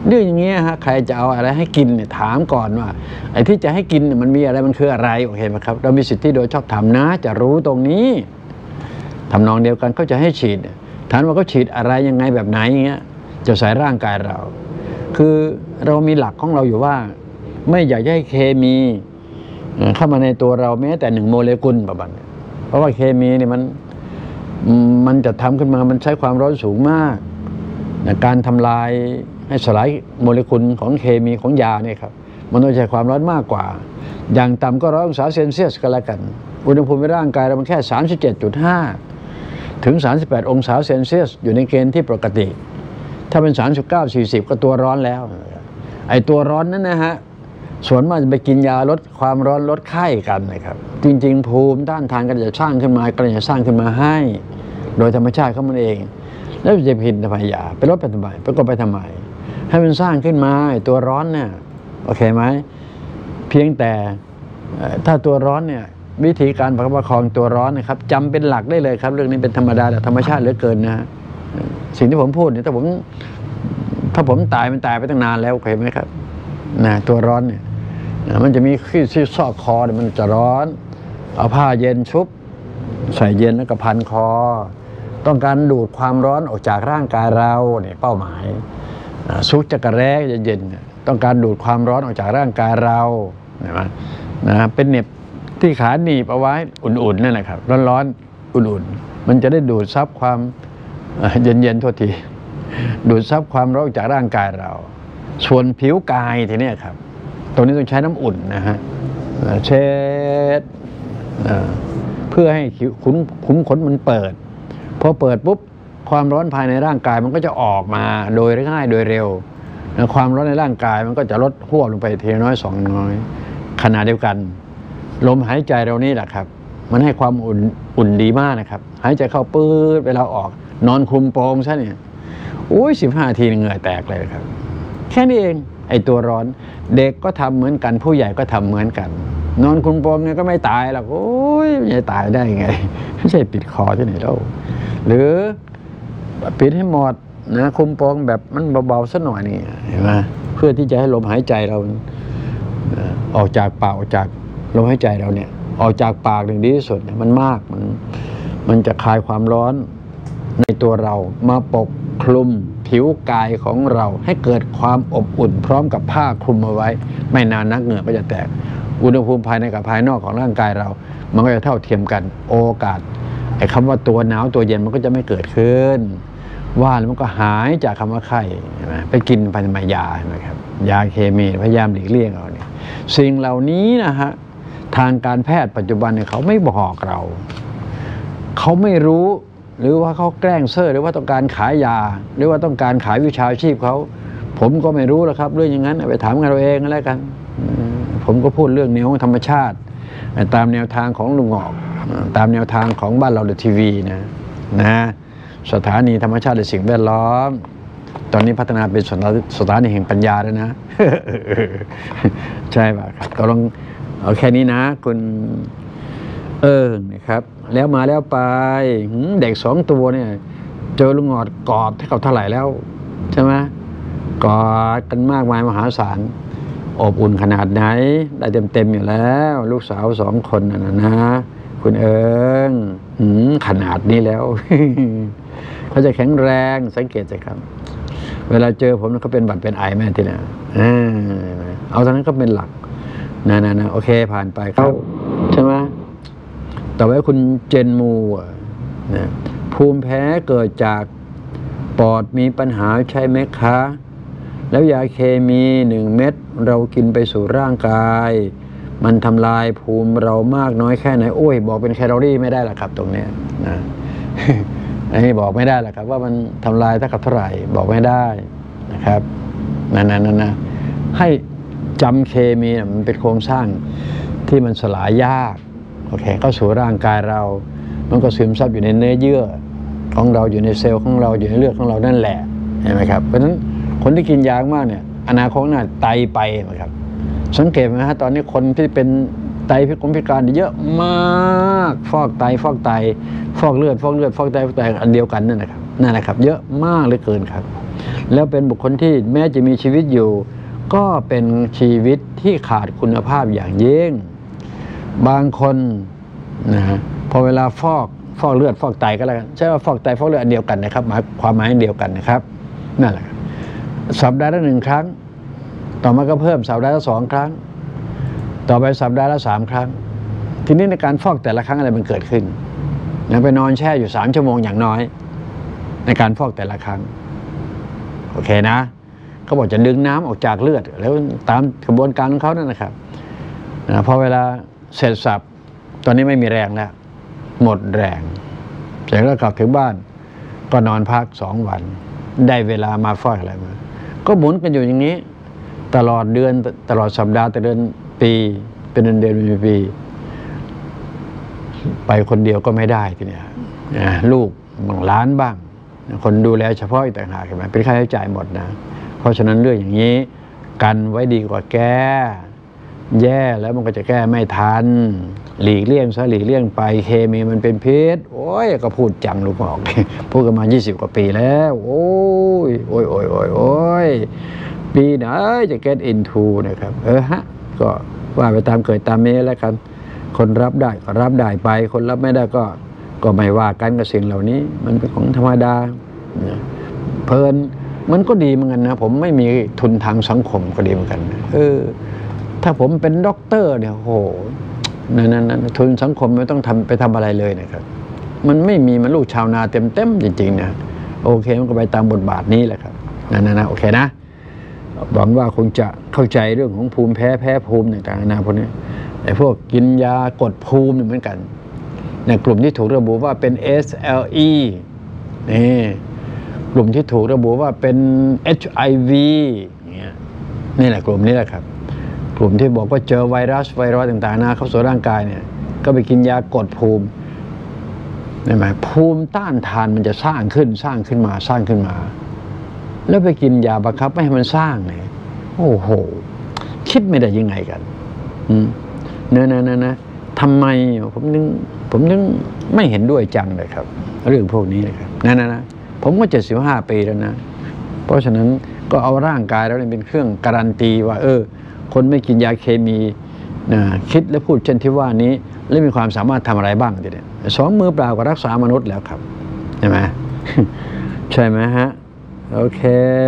เรื่องอย่างเงี้ยฮะใครจะเอาอะไรให้กินเนี่ยถามก่อนว่าไอ้ที่จะให้กินเนี่ยมันมีอะไรมันคืออะไรโอเคไหมครับเรามีสิทธิโดยชอบธรรมนะจะรู้ตรงนี้ทำนองเดียวกันเขาจะให้ฉีดถามว่าเขาฉีดอะไรยังไงแบบไหนอย่างเงี้ยจะใส่ร่างกายเราคือเรามีหลักของเราอยู่ว่าไม่อยากให้เคมีเข้ามาในตัวเราแม้แต่1 โมเลกุลประมาณเพราะว่าเคมีเนี่ยมันจะทำขึ้นมามันใช้ความร้อนสูงมากการทำลายให้สลายโมเลกุลของเคมีของยาเนี่ยครับมันต้องใช้ความร้อนมากกว่าอย่างต่ำก็100 องศาเซนเซียสก็แล้วกันอุณหภูมิในร่างกายเรามันแค่ 37.5 ถึง 38 องศาเซนเซียสอยู่ในเกณฑ์ที่ปกติถ้าเป็น 39-40 ก็ตัวร้อนแล้วไอ้ตัวร้อนนั้นนะฮะส่วนมากจะไปกินยาลดความร้อนลดไข้กันนะครับจริงๆภูมิต้านทานก็จะสร้างขึ้นมาก็จะสร้างขึ้นมาให้โดยธรรมชาติของมันเองแล้วจะผิดทำไมยาไปลดไปทำไมไปกดไปทำไมให้มันสร้างขึ้นมาตัวร้อนเนี่ยโอเคไหมเพียงแต่ถ้าตัวร้อนเนี่ยวิธีการประคองตัวร้อนนะครับจำเป็นหลักได้เลยครับเรื่องนี้เป็นธรรมดาแต่ธรรมชาติเหลือเกินนะสิ่งที่ผมพูดเนี่ยถ้าผมตายมันตายไปตั้งนานแล้วโอเคไหมครับนะตัวร้อนเนี่ยมันจะมีที่ซอกคอเนี่ยมันจะร้อนเอาผ้าเย็นชุบใส่เย็นแล้วก็พันคอต้องการดูดความร้อนออกจากร่างกายเราเนี่ยเป้าหมายซุกจักรแร้เย็นๆต้องการดูดความร้อนออกจากร่างกายเราเห็นไหมนะเป็นเหน็บที่ขาหนีบเอาไว้อุ่นๆนั่นแหละครับร้อนๆอุ่นๆมันจะได้ดูดซับความเย็นๆทั่วทีดูดซับความร้อนจากร่างกายเราส่วนผิวกายทีนี้ครับตรงนี้ต้องใช้น้ำอุ่นนะฮะเช็ดเพื่อให้คุ้มขนมันเปิดพอเปิดปุ๊บความร้อนภายในร่างกายมันก็จะออกมาโดยง่ายโดยเร็วความร้อนในร่างกายมันก็จะลดหวบลงไปทีน้อย2 น้อยขณะเดียวกันลมหายใจเรานี่แหละครับมันให้ความอุ่นดีมากนะครับหายใจเข้าปื๊ดเวลาออกนอนคลุมโปงใช่เนี่ย15 ทีเหงื่อแตกเลยครับแค่นี้เองไอ้ตัวร้อนเด็กก็ทำเหมือนกันผู้ใหญ่ก็ทำเหมือนกันนอนคลุมโปงเนี่ยก็ไม่ตายหรอกไม่ตายได้ไงไม่ใช่ปิดคอที่ไหนเล่าหรือปิดให้หมดนะคลุมโปงแบบมันเบาๆสักหน่อยนี่เห็นไหมเพื่อที่จะให้ลมหายใจเราออกจากปากออกจากลมหายใจเราเนี่ยออกจากปากถึงดีที่สุดมันมากมันจะคลายความร้อนในตัวเรามาปกคลุมผิวกายของเราให้เกิดความอบอุ่นพร้อมกับผ้าคลุมเอาไว้ไม่นานนักเหงื่อก็จะแตกอุณหภูมิภายในกับภายนอกของร่างกายเรามันก็จะเท่าเทียมกันโอกาสไอ้คำว่าตัวหนาวตัวเย็นมันก็จะไม่เกิดขึ้นว่าแล้วมันก็หายจากคำว่าไข้ไปกินไปทำไมยานะครับยาเคมีพยายามหลีกเลี่ยงเอาเนี่ยสิ่งเหล่านี้นะฮะทางการแพทย์ปัจจุบันเนี่ยเขาไม่บอกเราเขาไม่รู้หรือว่าเขาแกล้งเซ่อหรือว่าต้องการขายยาหรือว่าต้องการขายวิชาชีพเขาผมก็ไม่รู้แล้วครับเรื่องอย่างนั้นไปถามกันเราเองแล้วกันผมก็พูดเรื่องแนวธรรมชาติตามแนวทางของลุงหอกตามแนวทางของบ้านเราเดอะทีวีนะสถานีธรรมชาติและสิ่งแวดล้อมตอนนี้พัฒนาเป็นสถานีแห่งปัญญาแล้วนะใช่ป่ะครับก็ลองเอาแค่นี้นะคุณนะครับแล้วมาแล้วไปเด็ก2 ตัวเนี่ยเจอลุงหอดกอดให้เขาเท่าไหร่แล้วใช่ไหมกอดกันมากมายมหาศาลอบอุ่นขนาดไหนได้เต็มอยู่แล้วลูกสาว2 คนนะคุณขนาดนี้แล้ว เขาจะแข็งแรงสังเกตสิครับเวลาเจอผมเขาเป็นบัดเป็นไอแม่ทีน่ะเอาเท่านั้นก็เป็นหลักนะโอเคผ่านไปครับใช่ไหมแต่ว่าคุณเจนมูนะภูมิแพ้เกิดจากปอดมีปัญหาใช่ไหมคะแล้วยาเคมี1 เม็ดเรากินไปสู่ร่างกายมันทำลายภูมิเรามากน้อยแค่ไหนบอกเป็นแคลอรี่ไม่ได้หรอกครับตรงนี้นะ อันนี้บอกไม่ได้หรอกครับว่ามันทำลายเท่าไหร่บอกไม่ได้นะครับนะให้จำเคมีมันเป็นโครงสร้างที่มันสลายยากโอเคเข้าสู่ร่างกายเรามันก็ซึมซับอยู่ในเนื้อเยื่อของเราอยู่ในเซลล์ของเราอยู่ในเลือดของเรานั่นแหละเห็นไหมครับเพราะฉะนั้นคนที่กินยามากเนี่ยอนาคตหน้าไตไปนะครับสังเกตไหมฮะตอนนี้คนที่เป็นไตพิการเยอะมากฟอกไตฟอกเลือดฟอกไตอันเดียวกันนั่นแหละครับเยอะมากเหลือเกินครับแล้วเป็นบุคคลที่แม้จะมีชีวิตอยู่ก็เป็นชีวิตที่ขาดคุณภาพอย่างยิ่งบางคนนะฮะพอเวลาฟอกเลือดฟอกไตก็แล้วกันใช่ว่าฟอกไตฟอกเลือดอันเดียวกันนะครับความหมายอันเดียวกันนะครับนั่นแหละสัปดาห์ละ1 ครั้งต่อมาก็เพิ่มสัปดาห์ละ2 ครั้งต่อไปสัปดาห์ละ3 ครั้งทีนี้ในการฟอกแต่ละครั้งอะไรมันเกิดขึ้นนะไปนอนแช่อยู่3 ชั่วโมงอย่างน้อยในการฟอกแต่ละครั้งโอเคนะเขาบอกจะดึงน้ำออกจากเลือดแล้วตามกระบวนการของเขานั่นนะครับนะพอเวลาเสร็จสับตอนนี้ไม่มีแรงแล้วหมดแรงเสร็จแล้วกลับถึงบ้านก็นอนพัก2 วันได้เวลามาฟอกอะไรมาก็หมุนกันอยู่อย่างนี้ตลอดเดือนตลอดสัปดาห์แต่เดือนปีเป็นเดือนเป็นปีไปคนเดียวก็ไม่ได้ทีเนี้ยลูกบางล้านบ้างคนดูแลเฉพาะอีกต่างหากเป็นค่าใช้จ่ายหมดนะเพราะฉะนั้นเรื่องอย่างนี้กันไว้ดีกว่าแก้แย่แล้วมันก็จะแก้ไม่ทันหลีกเลี่ยงซะหลีกเลี่ยงไปเคมีมันเป็นพิษโอ้ยก็พูดจังลูกบอกพูดกันมา20 กว่าปีแล้วโอ้ยปีไหนจะ get into นะครับฮะก็ว่าไปตามเกิดตามมีแล้วกันคนรับได้ก็รับได้ไปคนรับไม่ได้ก็ไม่ว่ากันกับสิ่งเหล่านี้มันเป็นของธรรมดาเพลินมันก็ดีเหมือนกันนะผมไม่มีทุนทางสังคมก็ดีเหมือนกันถ้าผมเป็นด็อกเตอร์เนี่ยโหนั่นทุนสังคมไม่ต้องไปทำอะไรเลยนะครับมันไม่มีมันลูกชาวนาเต็มจริงๆนะโอเคมันก็ไปตามบทบาทนี้แหละครับนะโอเคนะหวังว่าคงจะเข้าใจเรื่องของภูมิแพ้ภูมิต่างๆนะพวกนี้ไอ้พวกกินยากดภูมิเหมือนกันในกลุ่มที่ถูกระบุว่าเป็น SLE นี่กลุ่มที่ถูกระบุว่าเป็น HIV นี่แหละกลุ่มนี้แหละครับกลุ่มที่บอกว่าเจอไวรัสต่างๆนะเข้าสู่ร่างกายเนี่ยก็ไปกินยากดภูมิได้ไหมภูมิต้านทานมันจะสร้างขึ้นมาแล้วไปกินยาบังคับไม่ให้มันสร้างเนี่ยโอ้โหคิดไม่ได้ยังไงกันนะทำไมผมนึงไม่เห็นด้วยจังเลยครับเรื่องพวกนี้นะครับนะผมก็75 ปีแล้วนะเพราะฉะนั้นก็เอาร่างกายแล้วเป็นเครื่องการันตีว่าคนไม่กินยาเคมีคิดและพูดเช่นที่ว่านี้และมีความสามารถทำอะไรบ้างทีเดียว2 มือเปล่าก็รักษามนุษย์แล้วครับใช่ไหม ใช่ไหมฮะโอเค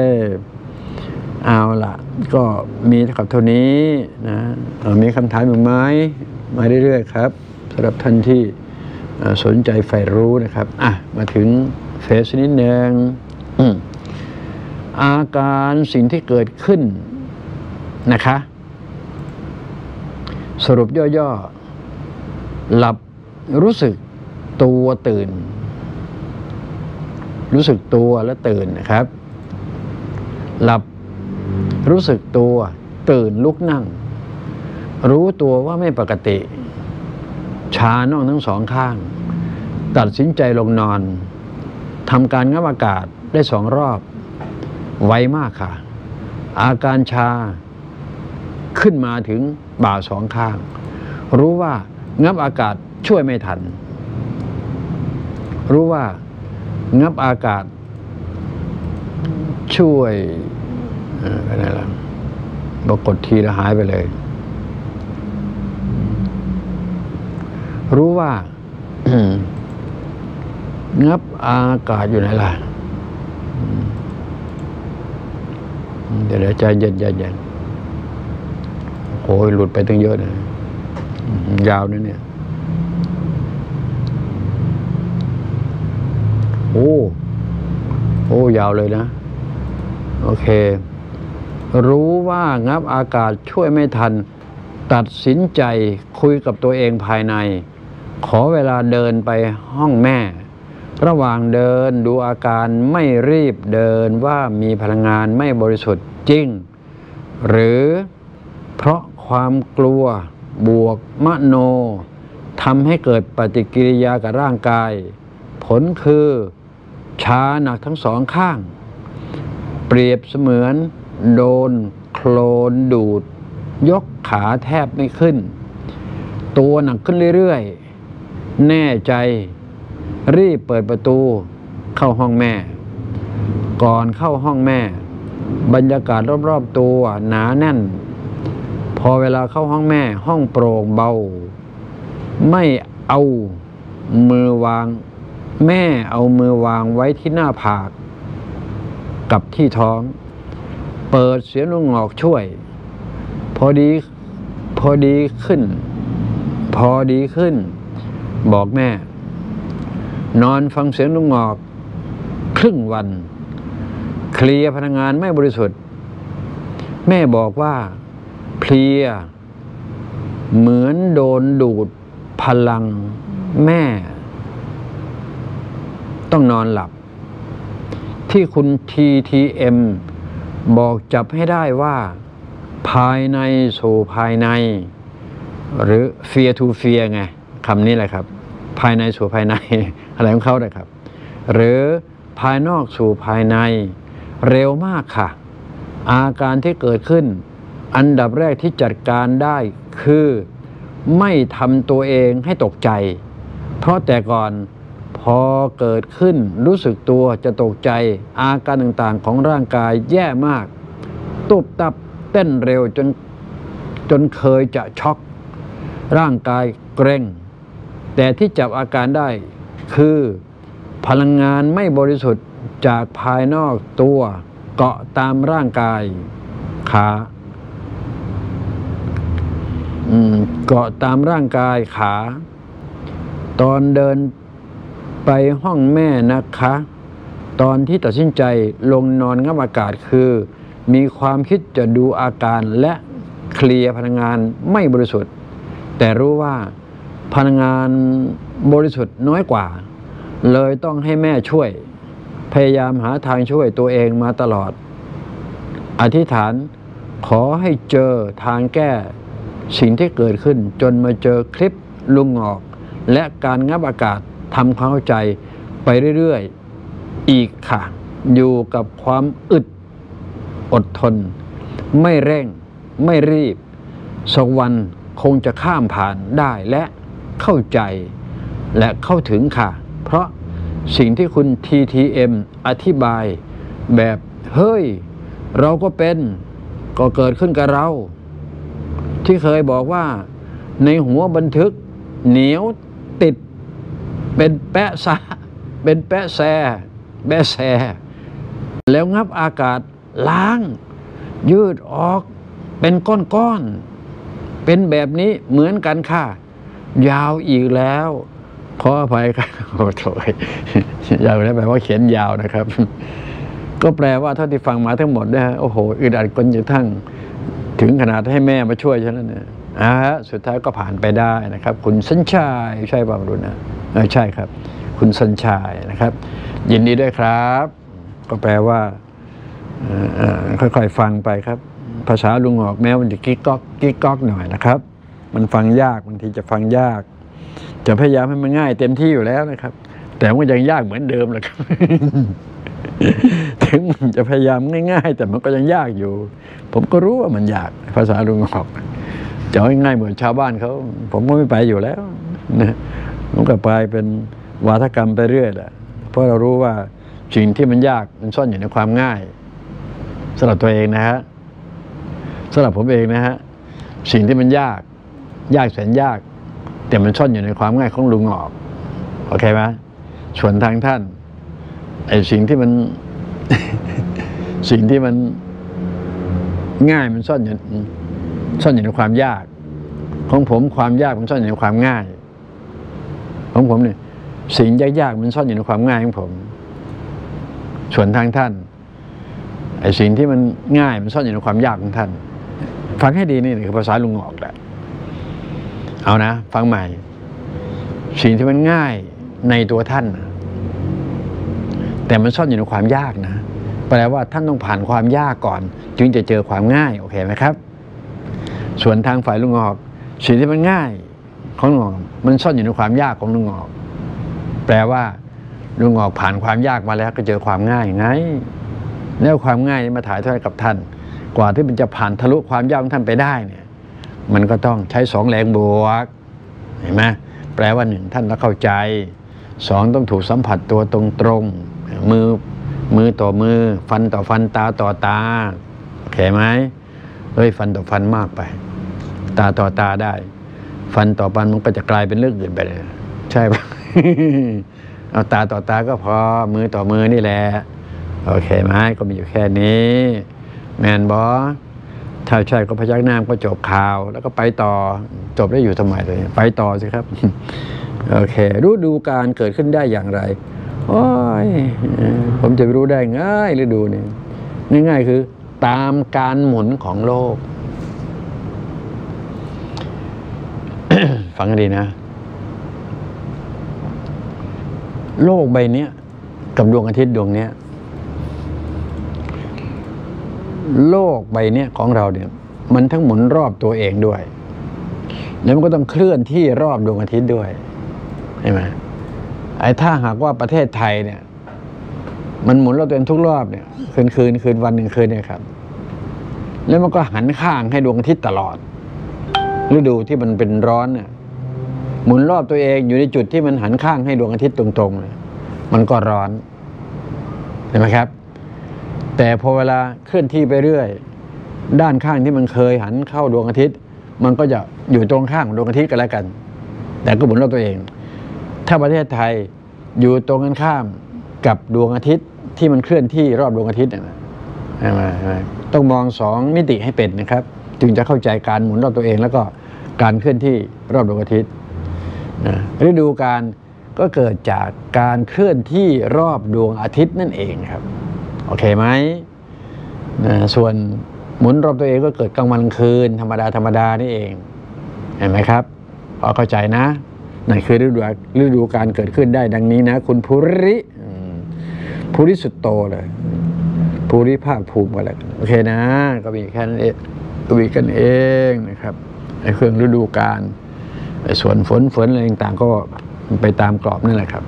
เอาล่ะก็มีเท่านี้นะมีคำถามอีกไหมมาเรื่อยๆครับสำหรับท่านที่สนใจใฝ่รู้นะครับมาถึงเฟสนิดนึงอาการสิ่งที่เกิดขึ้นนะคะสรุปย่อๆหลับรู้สึกตัวตื่นรู้สึกตัวและตื่นนะครับหลับรู้สึกตัวตื่นลุกนั่งรู้ตัวว่าไม่ปกติชาน่องทั้ง2 ข้างตัดสินใจลงนอนทำการงับอากาศได้2 รอบไวมากค่ะอาการชาขึ้นมาถึงบ่า2 ข้างรู้ว่างับอากาศช่วยไม่ทันรู้ว่างับอากาศช่วยอะไรล่ะบอกกดทีแล้วหายไปเลยรู้ว่า งับอากาศอยู่ไหนล่ะเดี๋ยวใจเย็นโอ้ยหลุดไปตั้งเยอะนะยาวนะเนี่ยโอ้ยาวเลยนะโอเครู้ว่างับอากาศช่วยไม่ทันตัดสินใจคุยกับตัวเองภายในขอเวลาเดินไปห้องแม่ระหว่างเดินดูอาการไม่รีบเดินว่ามีพลังงานไม่บริสุทธิ์จริงหรือเพราะความกลัวบวกมโนทำให้เกิดปฏิกิริยากับร่างกายผลคือชาหนักทั้ง2 ข้างเปรียบเสมือนโดนโคลนดูดยกขาแทบไม่ขึ้นตัวหนักขึ้นเรื่อยๆแน่ใจรีบเปิดประตูเข้าห้องแม่ก่อนเข้าห้องแม่บรรยากาศรอบๆตัวหนาแน่นพอเวลาเข้าห้องแม่ห้องโปร่งเบาไม่เอามือวางแม่เอามือวางไว้ที่หน้าผากกับที่ท้องเปิดเสียงลุงหงอกช่วยพอดีขึ้นบอกแม่นอนฟังเสียงลุงหงอกครึ่งวันเคลียร์พลังงานไม่บริสุทธิ์แม่บอกว่าเพลียเหมือนโดนดูดพลังแม่ต้องนอนหลับที่คุณ TTM บอกจับให้ได้ว่าภายในสู่ภายในหรือ fear to fear ไงคำนี้แหละครับภายในสู่ภายใน อะไรของเขาเลยครับหรือภายนอกสู่ภายในเร็วมากค่ะอาการที่เกิดขึ้นอันดับแรกที่จัดการได้คือไม่ทำตัวเองให้ตกใจเพราะแต่ก่อนพอเกิดขึ้นรู้สึกตัวจะตกใจอาการต่างๆของร่างกายแย่มากตุบตับเต้นเร็วจนเคยจะช็อกร่างกายเกร็งแต่ที่จับอาการได้คือพลังงานไม่บริสุทธิ์จากภายนอกตัวเกาะตามร่างกายขาเกาะตามร่างกายขาตอนเดินไปห้องแม่นะคะตอนที่ตัดสินใจลงนอนงับอากาศคือมีความคิดจะดูอาการและเคลียร์พลังงานไม่บริสุทธิ์แต่รู้ว่าพลังงานบริสุทธิ์น้อยกว่าเลยต้องให้แม่ช่วยพยายามหาทางช่วยตัวเองมาตลอดอธิษฐานขอให้เจอทางแก้สิ่งที่เกิดขึ้นจนมาเจอคลิปลุงหงอกและการงับอากาศทำความเข้าใจไปเรื่อยๆอีกค่ะอยู่กับความอึดอดทนไม่เร่งไม่รีบสักวันคงจะข้ามผ่านได้และเข้าใจและเข้าถึงค่ะเพราะสิ่งที่คุณ TTM อธิบายแบบเฮ้ยเราก็เป็นก็เกิดขึ้นกับเราที่เคยบอกว่าในหัวบันทึกเหนียวติดเป็นแปะซะเป็นแปะแซแล้วงับอากาศล้างยืดออกเป็นก้อนๆเป็นแบบนี้เหมือนกันค่ะยาวอีกแล้วขออภัยครับโอ้โถยาวแล้วแปลว่าเขียนยาวนะครับก็แปลว่าเท่าที่ฟังมาทั้งหมดนะฮะโอ้โหอึดอัดจนกระทั่งถึงขนาดให้แม่มาช่วยฉันแล้วเนี่ยสุดท้ายก็ผ่านไปได้นะครับคุณสัญชัยใช่ป่าวรุ่นนะใช่ครับคุณสัญชัยนะครับยินดีด้วยครับก็แปลว่าค่อยๆฟังไปครับภาษาลุงหงอกแม้มันจะกิ๊กก๊อกหน่อยนะครับมันฟังยากบางทีจะฟังยากจะพยายามให้มันง่ายเต็มที่อยู่แล้วนะครับแต่มันยังยากเหมือนเดิมแหละครับ ถึงมันจะพยายามง่ายๆแต่มันก็ยังยากอยู่ผมก็รู้ว่ามันยากภาษาลุงหงอกจะให้ง่ายเหมือนชาวบ้านเขาผมก็ไม่ไปอยู่แล้วนะผมก็ไปเป็นวาทกรรมไปเรื่อยแหละเพราะเรารู้ว่าสิ่งที่มันยากมันซ่อนอยู่ในความง่ายสำหรับตัวเองนะฮะสำหรับผมเองนะฮะสิ่งที่มันยากแสนยากแต่มันซ่อนอยู่ในความง่ายของลุงหงอกโอเคไหมส่วนทางท่านไอ้สิ่งที่มัน สิ่งที่มันง่ายมันซ่อนอยู่ในความยากของผมความยากมันซ่อนอยู่ในความง่ายของผมเนี่ยสิ่งยากๆมันซ่อนอยู่ในความง่ายของผมส่วนทางท่านไอ้สิ่งที่มันง่ายมันซ่อนอยู่ในความยากของท่านฟังให้ดีนี่คือภาษาลุงหงอกแหละเอานะฟังใหม่สิ่งที่มันง่ายในตัวท่านแต่มันซ่อนอยู่ในความยากนะแปลว่าท่านต้องผ่านความยากก่อนจึงจะเจอความง่ายโอเคไหมครับส่วนทางฝ่ายลุงหงอกสิ่งที่มันง่ายของลุงหงอกมันซ่อนอยู่ในความยากของลุงหงอกแปลว่าลุงหงอกผ่านความยากมาแล้วก็เจอความง่ายไงแล้วความง่ายมาถ่ายทอดกับท่านกว่าที่มันจะผ่านทะลุความยากของท่านไปได้เนี่ยมันก็ต้องใช้2 แรงบวกเห็นไหมแปลว่า1ท่านต้องเข้าใจ2ต้องถูกสัมผัสตัวตรงๆมือมือต่อมือฟันต่อฟันตาต่อตาโอเคไหมเฮ้ยฟันต่อฟันมากไปตาต่อตาได้ฟันต่อฟันมันก็จะกลายเป็นเรื่องอื่นไปเลยใช่ปะ เอาตาต่อตาก็พอมือต่อมือนี่แหละโอเคไหมก็มีอยู่แค่นี้แมนบอถ้าใช่ก็พยักหน้าก็จบข่าวแล้วก็ไปต่อจบได้อยู่ทำไมเลยไปต่อสิครับ โอเคฤดูกาลเกิดขึ้นได้อย่างไรโอ้ยผมจะรู้ได้ง่ายฤดูนี่ง่ายๆคือตามการหมุนของโลก ฟังให้ดีนะโลกใบนี้กับดวงอาทิตย์ดวงนี้โลกใบนี้ของเราเนี่ยมันทั้งหมุนรอบตัวเองด้วยแล้วมันก็ต้องเคลื่อนที่รอบดวงอาทิตย์ด้วยใช่ไหมไอ้ถ้าหากว่าประเทศไทยเนี่ยมันหมุนรอบตัวเองทุกรอบเนี่ยคืนวันหนึ่งคืนเนี่ยครับแล้วมันก็หันข้างให้ดวงอาทิตย์ตลอดฤดูที่มันเป็นร้อนเนี่ยหมุนรอบตัวเองอยู่ในจุดที่มันหันข้างให้ดวงอาทิตย์ตรงๆเลยมันก็ร้อนเห็นไหมครับแต่พอเวลาเคลื่อนที่ไปเรื่อยด้านข้างที่มันเคยหันเข้าดวงอาทิตย์มันก็จะอยู่ตรงข้างดวงอาทิตย์กันแล้วกันแต่ก็หมุนรอบตัวเองถ้าประเทศไทยอยู่ตรงกันข้ามกับดวงอาทิตย์ที่มันเคลื่อนที่รอบดวงอาทิตย์ต้องมอง2 มิติให้เป็นนะครับจึงจะเข้าใจการหมุนรอบตัวเองแล้วก็การเคลื่อนที่รอบดวงอาทิตย์ฤดูกาลก็เกิดจากการเคลื่อนที่รอบดวงอาทิตย์นั่นเองครับโอเคไหมส่วนหมุนรอบตัวเองก็เกิดกลางวันกลางคืนธรรมดานี่เองเห็นไหมครับพอเข้าใจนะนั่นคือฤดูกาลเกิดขึ้นได้ดังนี้นะคุณภูริสุดโตเลยภูริภาคภูมิกันแล้วโอเคนะก็มีแค่นั้นเองก็มีกันเองนะครับไอ้เครื่องฤดูกาลไอ้ส่วนฝนอะไรต่างๆก็ไปตามกรอบนั่นแหละครับ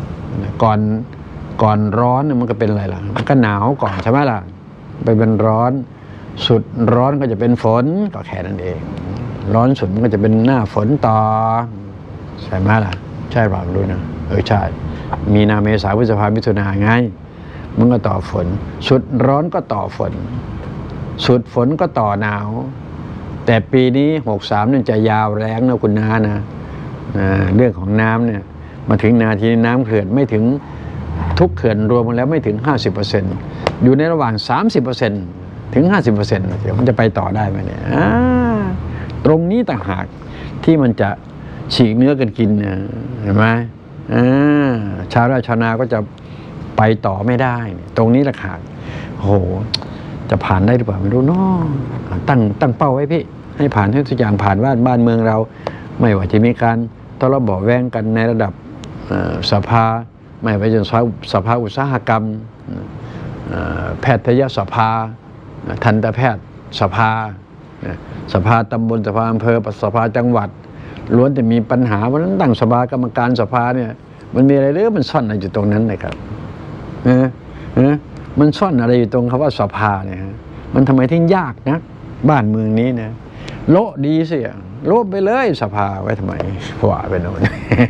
ก่อนร้อนมันก็เป็นอะไรล่ะมันก็หนาวก่อนใช่ไหมล่ะไปเป็นร้อนสุดร้อนก็จะเป็นฝนก็แค่นั้นเองร้อนสุดมันก็จะเป็นหน้าฝนต่อใช่ไหมล่ะใช่เปล่ารู้นะใช่มีนาเมษาพฤษภามิถุนาไงมันก็ต่อฝนสุดร้อนก็ต่อฝนสุดฝนก็ต่อหนาวแต่ปีนี้63เนี่ยจะยาวแรงนะคุณน้านะเรื่องของน้ำเนี่ยมาถึงนาทีน้ำเขื่อนไม่ถึงทุกเขื่อนรวมกันแล้วไม่ถึง 50% อยู่ในระหว่าง 30% ถึง 50% เดี๋ยวมันจะไปต่อได้ไหมเนี่ยตรงนี้ต่างหากที่มันจะฉีกเนื้อกันกินเห็นไหมชาวไร่ชาวนาก็จะไปต่อไม่ได้ตรงนี้ต่างหากโอ้โหจะผ่านได้หรือเปล่าไม่รู้เนาะตั้งเป้าไว้พี่ให้ผ่านให้ทุกอย่างผ่านบ้านเมืองเราไม่ว่าจะมีการทะเลาะเบาะแว้งกันในระดับสภาไม่ว่าจะสภาอุตสาหกรรมแพทยสภาทันตแพทย์สภาตำบลสภาอำเภอสภาจังหวัดล้วนแต่มีปัญหาเพราะนั้นตั้งสภากรรมการสภาเนี่ยมันมีอะไรหรือมันซ่อนอะไรอยู่ตรงนั้นนะครับมันซ่อนอะไรอยู่ตรงคำว่าสภาเนี่ยมันทำไมถึงยากนะบ้านเมืองนี้นะโละดีสิโละไปเลยสภาไว้ทำไมว่าไปโน่น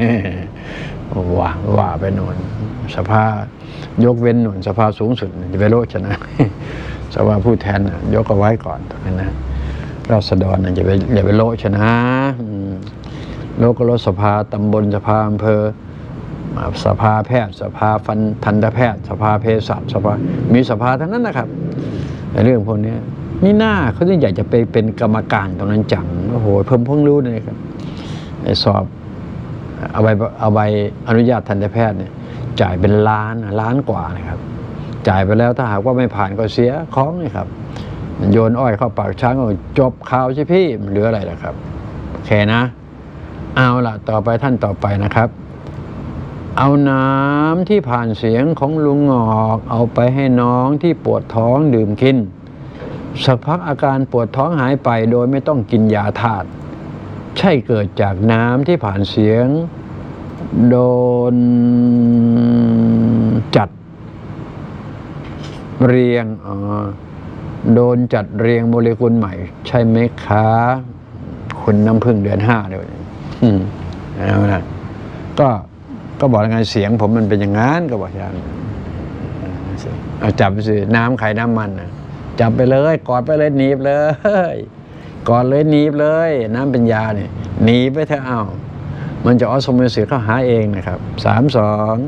ว่าไปโน่นสภายกเว้นโน่นสภาสูงสุดจะไปโละชนะ สภาผู้แทนยกเอาไว้ก่อนตรงนั้นนะราษฎรอย่าไปโละชนะโละก็โละสภาตำบลสภาอำเภอสภาแพทย์สภาทันตแพทย์สภาเภสัชมีสภาทั้งนั้นนะครับเรื่องพวกนี้นี่หน้าเขาถึงอยากจะไปเป็นกรรมการตรงนั้นจังโอ้โหเพิ่งรู้เลยครับสอบเอาใบอนุญาตทันตแพทย์เนี่ยจ่ายเป็นล้านกว่านะครับจ่ายไปแล้วถ้าหากว่าไม่ผ่านก็เสียของเลยครับโยนอ้อยเข้าปากช้างก็จบข่าวใช่พี่เหลืออะไรล่ะครับโอเคนะเอาล่ะต่อไปท่านต่อไปนะครับเอาน้ำที่ผ่านเสียงของลุงงอกเอาไปให้น้องที่ปวดท้องดื่มกินสักพักอาการปวดท้องหายไปโดยไม่ต้องกินยาธาตุใช่เกิดจากน้ำที่ผ่านเสียงโดนจัดเรียงโดนจัดเรียงโมเลกุลใหม่ใช่ไหมคะคุณน้ำพึ่งเดือน5เลยเอาละก็บอกยังไงเสียงผมมันเป็นอย่างนั้นก็บอกอย่างสิเอาจับไปสิน้ำไข่น้ำมันนะจับไปเลยกอดไปเลยหนีบเลยกอดเลยหนีบเลยน้ำเป็นยาเนี่ยหนีบไปเถอะเอามันจะออสโมซิสเข้าหาเองนะครับ3 2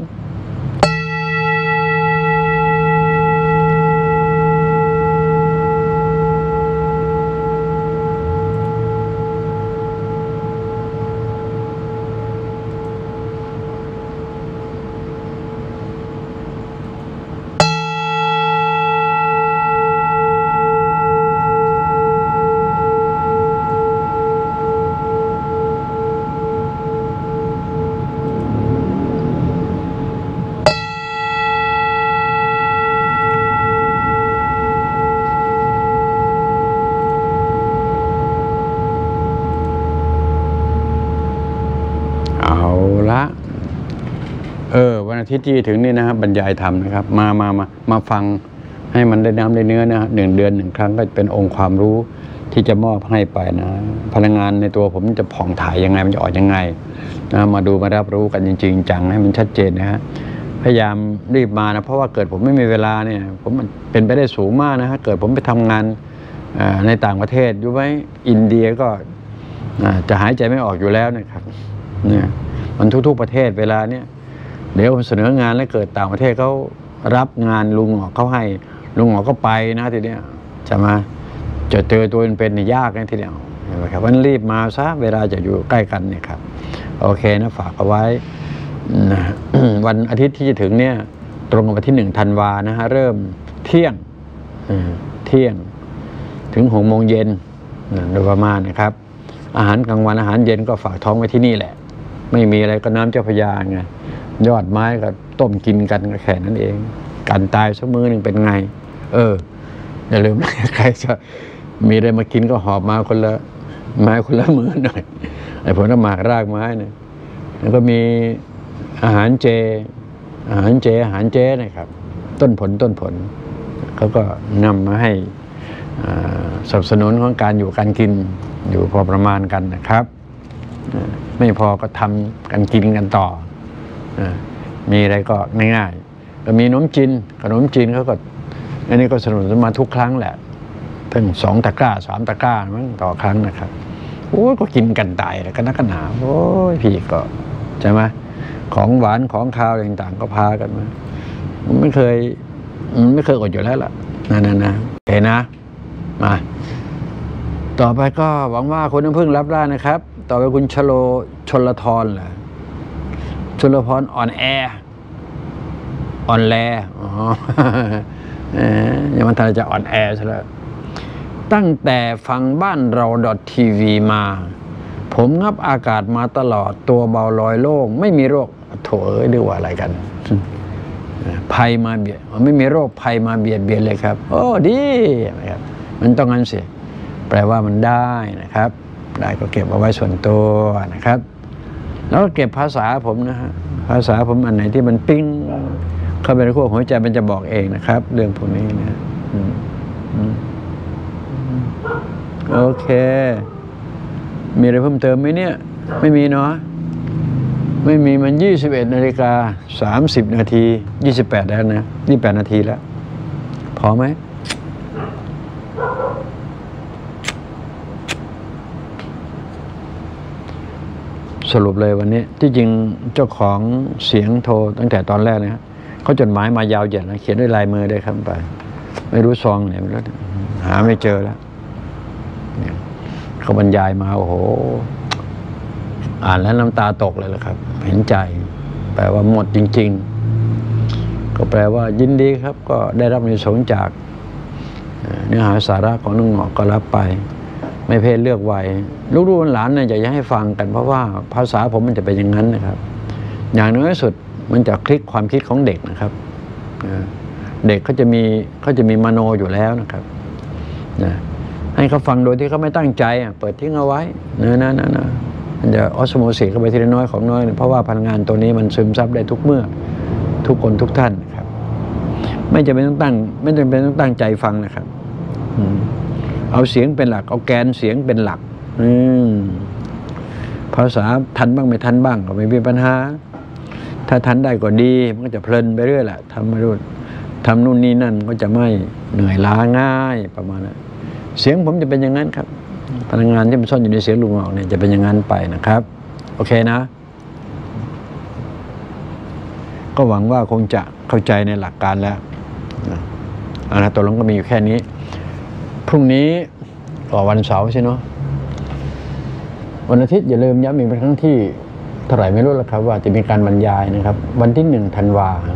วันอาทิตย์ที่ถึงนี่นะครับบรรยายธรรมนะครับมาฟังให้มันได้น้ำได้เนื้อนะ1 เดือน 1 ครั้งก็เป็นองค์ความรู้ที่จะมอบให้ไปนะพลังงานในตัวผมจะผ่องถ่ายยังไงมันจะออกยังไงนะมาดูมารับรู้กันจริงๆจังให้มันชัดเจนนะฮะพยายามรีบมานะเพราะว่าเกิดผมไม่มีเวลาเนี่ยผมเป็นไปได้สูงมากนะฮะเกิดผมไปทำงานในต่างประเทศอยู่ไว้อินเดียก็จะหายใจไม่ออกอยู่แล้วนะครับเนี่ยมันทุกๆประเทศเวลาเนี่ยเดี๋ยวเสนองานแล้วเกิดต่างประเทศเขารับงานลุงหงอกเขาให้ลุงหงอกก็ไปนะทีเนี้ยจะมาเจอตัวเป็นยากนะทีเดียวนะครับวันรีบมาซะเวลาจะอยู่ใกล้กันเนี่ยครับโอเคนะฝากเอาไว้นะ วันอาทิตย์ที่จะถึงเนี่ยตรงกับวันที่1 ธันวานะฮะเริ่มเที่ยงถึง6 โมงเย็นโดยประมาณนะครับอาหารกลางวันอาหารเย็นก็ฝากท้องไว้ที่นี่แหละไม่มีอะไรก็น้ำเจ้าพระยาไงยอดไม้ก็ต้มกินกันก็แค่นั้นเองการตายสักมื้อหนึ่งเป็นไงอย่าลืมนะใครจะมีอะไรมากินก็หอบมาคนละไม้คนละมื้อหน่อยไอ้ผลหมากรากไม้เนี่ยแล้วก็มีอาหารเจนะครับต้นผลเขาก็นำมาให้สนับสนุนของการอยู่การกินอยู่พอประมาณกันนะครับไม่พอก็ทำกันกินกันต่อมีอะไรก็ง่ายๆก็มีขนมจีนเขาก็อันนี้ก็สนับสนุนมาทุกครั้งแหละตั้ง2 ตะกร้า 3 ตะกร้ามั้งต่อครั้งนะครับโอ้ยก็กินกันตายแล้วก็นักหนาโอ้ยพี่ก็ใช่ไหมของหวานของคาวต่างๆก็พากันมามันไม่เคยอดอยู่แล้วล่ะนะโอเคนะมาต่อไปก็หวังว่าคุณน้ำพึ่งรับได้นะครับต่อไปคุณชลธรแหละชลพรอ่อนแลยังมันทันจะอ่อนแอซะแล้วตั้งแต่ฟังบ้านเรา.tv มาผมงับอากาศมาตลอดตัวเบาลอยโล่งไม่มีโรคโถดูว่าอะไรกันภัยมาเบียดไม่มีโรคภัยมาเบียดเลยครับโอ้ดีนะครับมันต้องงั้นสิแปลว่ามันได้นะครับได้ก็เก็บเอาไว้ส่วนตัวนะครับแล้วก็เก็บภาษาผมนะฮะภาษาผมอันไหนที่มันปิ้งเข้าไปในขั้วหัวใจมันจะบอกเองนะครับเรื่องพวกนี้นะโอเคมีอะไรเพิ่มเติมไหมเนี่ยไม่มีเนาะไม่มีมัน21:30 นาที28แล้วนะ28 นาทีแล้วพอไหมสรุปเลยวันนี้ที่จริงเจ้าของเสียงโทรตั้งแต่ตอนแรกนะเขาจดหมายมายาวเหยียดนะเขียนด้วยลายมือได้ครับไปไม่รู้ซองไหนแล้วหาไม่เจอแล้วเขาบรรยายมาโอ้โหอ่านแล้วน้ำตาตกเลยละครับเห็นใจแปลว่าหมดจริงๆก็แปลว่ายินดีครับก็ได้รับในสงจากเนื้อหาสาระของน้องหงอกก็รับไปไม่เพศเลือกวัยลูกๆหลานเนี่ยอยากจะให้ฟังกันเพราะว่าภาษาผมมันจะเป็นอย่างนั้นนะครับอย่างน้อยสุดมันจะคลิกความคิดของเด็กนะครับเด็กเขาจะมีมโนอยู่แล้วนะครับให้เขาฟังโดยที่เขาไม่ตั้งใจเปิดทิ้งเอาไว้นะมันจะออสโมซิสเข้าไปทีละน้อยของน้อยเพราะว่าพลังงานตัวนี้มันซึมซับได้ทุกเมื่อทุกคนทุกท่านนะครับไม่จำเป็นต้องตั้งใจฟังนะครับเอาเสียงเป็นหลักเอาแกนเสียงเป็นหลักภาษาทันบ้างไม่ทันบ้างก็ไม่มีปัญหาถ้าทันได้ก็ดีมันก็จะเพลินไปเรื่อยแหละทำมาดูทำนู่นนี่นั่นก็จะไม่เหนื่อยล้าง่ายประมาณนั้นเสียงผมจะเป็นอย่างนั้นครับพลังงานที่มันซ่อนอยู่ในเสียงลุงออกเนี่ยจะเป็นอย่างนั้นไปนะครับโอเคนะก็หวังว่าคงจะเข้าใจในหลักการแล้วเอาละตัวลงก็มีอยู่แค่นี้พรุ่งนี้วันเสาร์ใช่เนาะวันอาทิตย์อย่าลืมย้ำอีกเป็นครั้งที่เท่าไหร่ไม่รู้แล้วครับว่าจะมีการบรรยายนะครับวันที่1 ธันวาคม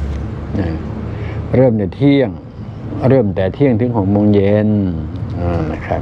เริ่มแต่เที่ยงถึง6 โมงเย็นนะครับ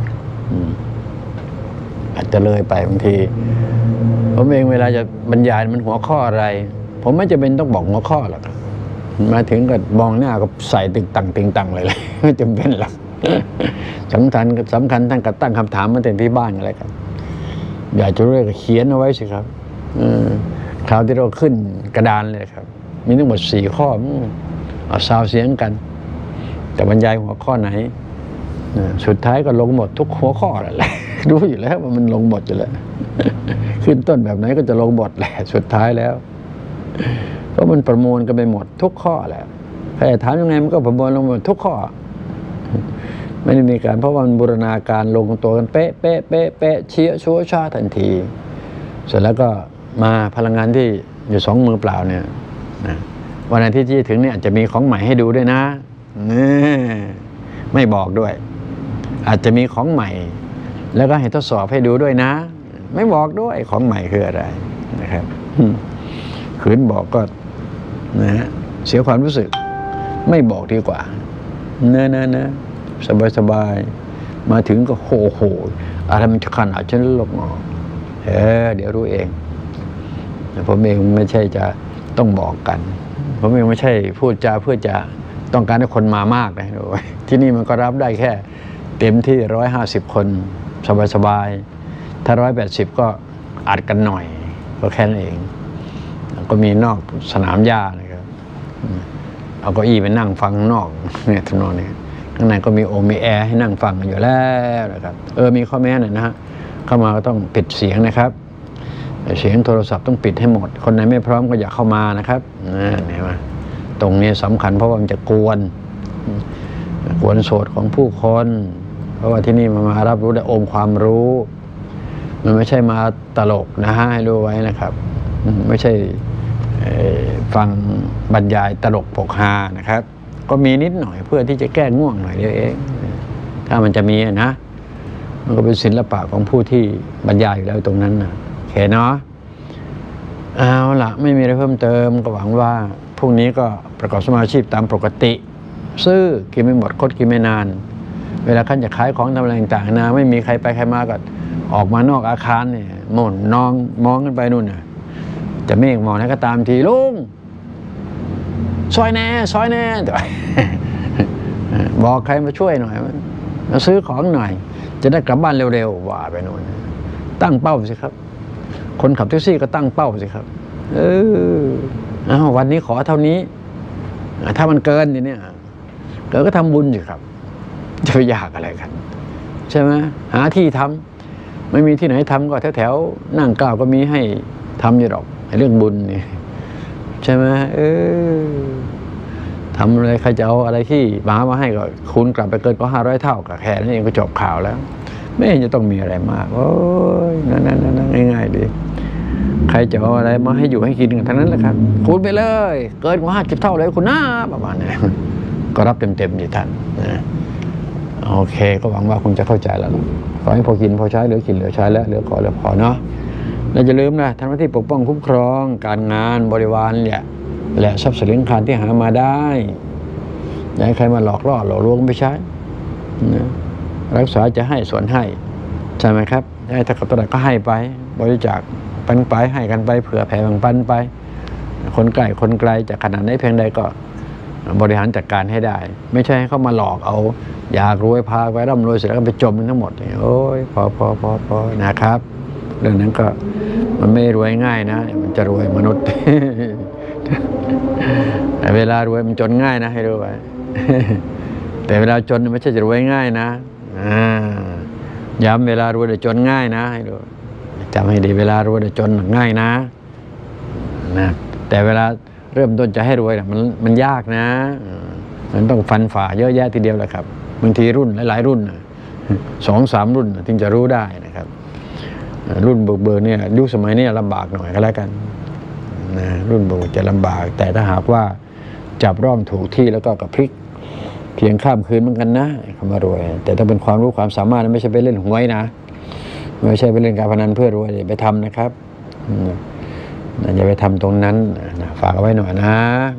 อาจจะเลยไปบางทีผมเองเวลาจะบรรยายมันหัวข้ออะไรผมไม่จำเป็นต้องบอกหัวข้อหรอกมาถึงก็มองหน้าก็ใส่ตึงตังเลยไม่จำเป็นหรอกสำคัญท่านก็ตั้งคำถามมาแต่ที่บ้านอะไรครับอยากจะเรียกเขียนเอาไว้สิครับคราวที่เราขึ้นกระดานเลยครับมีทั้งหมด4 ข้อเอาซาวเสียงกันแต่บรรยายหัวข้อไหนสุดท้ายก็ลงหมดทุกหัวข้อแหละรู้อยู่แล้วว่ามันลงหมดอยู่แล้วขึ้นต้นแบบไหนก็จะลงหมดแหละสุดท้ายแล้วเพราะมันประมวลกันไปหมดทุกข้อแหละใครถามยังไงมันก็ประมวลลงหมดทุกข้อไม่ได้มีการเพราะว่ามันบูรณาการลงตัวกันเป๊ะเชี่ยชัวชาทันทีเสร็จแล้วก็มาพลังงานที่อยู่2 มือเปล่าเนี่ยวันอาทิตย์ที่ถึงเนี่ยอาจจะมีของใหม่ให้ดูด้วยนะไม่บอกด้วยอาจจะมีของใหม่แล้วก็ให้ทดสอบให้ดูด้วยนะไม่บอกด้วยของใหม่คืออะไรนะครับขืนบอกก็นะเสียความรู้สึกไม่บอกดีกว่าเนสบายมาถึงก็โหอะไรมันจะขนาดฉันลกงอเดี๋ยวรู้เองผมเองไม่ใช่จะต้องบอกกันผมเองไม่ใช่พูดจาเพื่อจะต้องการให้คนมามากนะที่นี่มันก็รับได้แค่เต็มที่150 คนสบายถ้า180ก็อัดกันหน่อยก็แค่นั้นเองก็มีนอกสนามหญ้านะครับเอาเก้าอี้ไปนั่งฟังนอกเนี่ยทำนองนี้ข้างในก็มีแอร์ให้นั่งฟังกันอยู่แล้วนะครับมีข้อแม้หน่อยนะฮะเข้ามาก็ต้องปิดเสียงนะครับเสียงโทรศัพท์ต้องปิดให้หมดคนไหนไม่พร้อมก็อย่าเข้ามานะครับเห็นไหมตรงนี้สำคัญเพราะว่ามันจะกวนโสดของผู้คนเพราะว่าที่นี่มารับรู้ได้องค์ความรู้มันไม่ใช่มาตลกนะฮะให้รู้ไว้นะครับไม่ใช่ฟังบรรยายตลกปกฮานะครับก็มีนิดหน่อยเพื่อที่จะแก้ง่วงหน่อยเดียวเองถ้ามันจะมีนะมันก็เป็นศิลปะของผู้ที่บรรยายอยู่แล้วตรงนั้นนะโอเคเนาะเอาล่ะไม่มีอะไรเพิ่มเติมก็หวังว่าพรุ่งนี้ก็ประกอบสมาชีพตามปกติซื้อกินไม่หมดคดกินไม่นานเวลาท่านจะขายของทำอะไรต่างๆนะไม่มีใครไปใครมาก็ออกมานอกอาคารเนี่ยมองกันไปนู่นน่ะจะเมฆมองนะก็ตามทีลุงซอยแน่แต่บอกใครมาช่วยหน่อยมาซื้อของหน่อยจะได้กลับบ้านเร็วๆว่าไปนู่นตั้งเป้าสิครับคนขับแท็กซี่ก็ตั้งเป้าสิครับวันนี้ขอเท่านี้ถ้ามันเกินเนี่ยเกินก็ทำบุญสิครับจะไปยากอะไรกันใช่ไหมหาที่ทำไม่มีที่ไหนทำก็แถวนั่งกล่าวก็มีให้ทำอยู่หรอกเรื่องบุญนี่ใช่ไหมทำอะไรใครจะเอาอะไรที่มาให้ก็คูณกลับไปเกินก็500 เท่ากับแค่นั้นเองก็จบข่าวแล้วไม่เห็นจะต้องมีอะไรมากโอ้ยนั่นง่ายๆดีใครจะเอาอะไรมาให้อยู่ให้กินกันทั้งนั้นแหละครับคูณไปเลยเกินกว่า50 เท่าเลยคุณหน้าประมาณนี้ก็รับเต็มๆดิท่านนะโอเคก็หวังว่าคงจะเข้าใจแล้วขอให้พอกินพอใช้เหลือกินเหลือใช้แล้วเหลือขอเหลือพอเนาะและอย่าลืมนะทำหน้าที่ปกป้องคุ้มครองการงานบริวารเนี่ยและทรัพย์สินคานที่หามาได้อย่าให้ใครมาหลอกล่อหลอกลวงไปใช้นะรักษาจะให้ส่วนให้ใช่ไหมครับให้ถ้ากับตัวไหนก็ให้ไปบริจาคปันไปให้กันไปเผื่อแผ่แบ่งปันไปคนใกล้คนไกลจากขนาดไหนเพียงใดก็บริหารจัดการให้ได้ไม่ใช่ให้เขามาหลอกเอาอยากรวยพาไปร่ำรวยเสร็จแล้วก็ไปจมทั้งหมดโอ้ยพอนะครับเรื่องนั้นก็มันไม่รวยง่ายนะมันจะรวยมนุษย์ แต่เวลารวยมันจนง่ายนะให้รู้ไว้ แต่เวลาจนไม่ใช่จะรวยง่ายนะย้ำเวลารวยจะจนง่ายนะให้ดูจำให้ดีเวลารวยจะจนง่ายนะแต่เวลาเริ่มต้นจะให้รวยนะมันยากนะมันต้องฟันฝ่าเยอะแยะทีเดียวแหละครับบางทีรุ่นหลายๆรุ่น2-3 รุ่นถึงจะรู้ได้นะครับรุ่นเบอร์เนี่ยยุคสมัยนี้ลำบากหน่อยก็แล้วกันนะรุ่นเบอร์จะลำบากแต่ถ้าหากว่าจับร่องถูกที่แล้วก็กระพริกเพียงข้ามคืนเหมือนกันนะคำว่ารวยแต่ถ้าเป็นความรู้ความสามารถไม่ใช่ไปเล่นหวยนะไม่ใช่ไปเล่นการพนันเพื่อรวยอย่าไปทำนะครับอย่าไปทำตรงนั้นนะฝากเอาไว้หน่อยนะ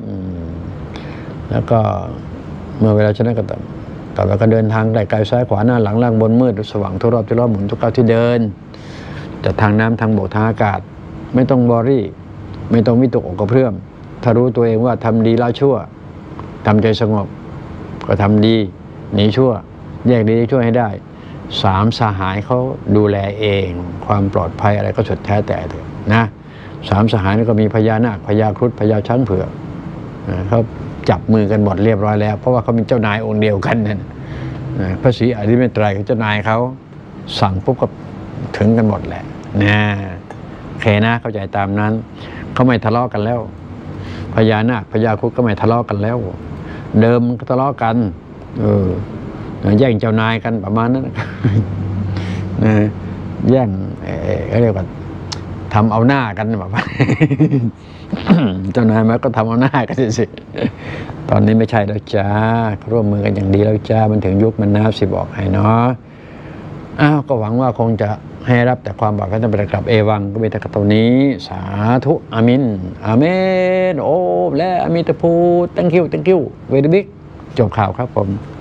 แล้วก็เมื่อเวลาชนะก็ต่อไปก็เดินทางไกลซ้ายขวาหน้าหลังล่างบนมืดสว่างทุกรอบหมุนทุกก้าวที่เดินจะทางน้ำทางบกทางอากาศไม่ต้องบอรี่ไม่ต้องวิตกอกกระเพื่อมถ้ารู้ตัวเองว่าทำดีละชั่วทำใจสงบก็ทำดีหนีชั่วแยกดีชั่วให้ได้3 สหายเขาดูแลเองความปลอดภัยอะไรก็สุดแท้แต่เถอะนะ3 สหายนี่ก็มีพญานาคพญาครุฑพญาช้างเผือกเขาจับมือกันหมดเรียบร้อยแล้วเพราะว่าเขาเป็นเจ้านายองค์เดียวกันนั่นพระศรีอริยเมตไตรกับเจ้านายเขาสั่งปุ๊บก็ถึงกันหมดแหละนะโอเคนะเข้าใจตามนั้นเขาไม่ทะเลาะกันแล้วพญานาคพญาครุฑก็ไม่ทะเลาะกันแล้วเดิมก็ทะเลาะกันแย่งเจ้านายกันประมาณนั้นนะแย่งเรียกว่าทำเอาหน้ากันแบบว่า เจ้านายมาก็ทำเอาหน้ากันสิตอนนี้ไม่ใช่แล้วจ้าร่วมมือกันอย่างดีแล้วจ้ามันถึงยุคมันน้ำสิบอกให้เนาะก็หวังว่าคงจะให้รับแต่ความปลอดภัยตั้งแต่กลับเอวังก็มีแต่กับตัวนี้สาธุอามินอาเมนโอ้และอามิตาพู thank you very big จบข่าวครับผม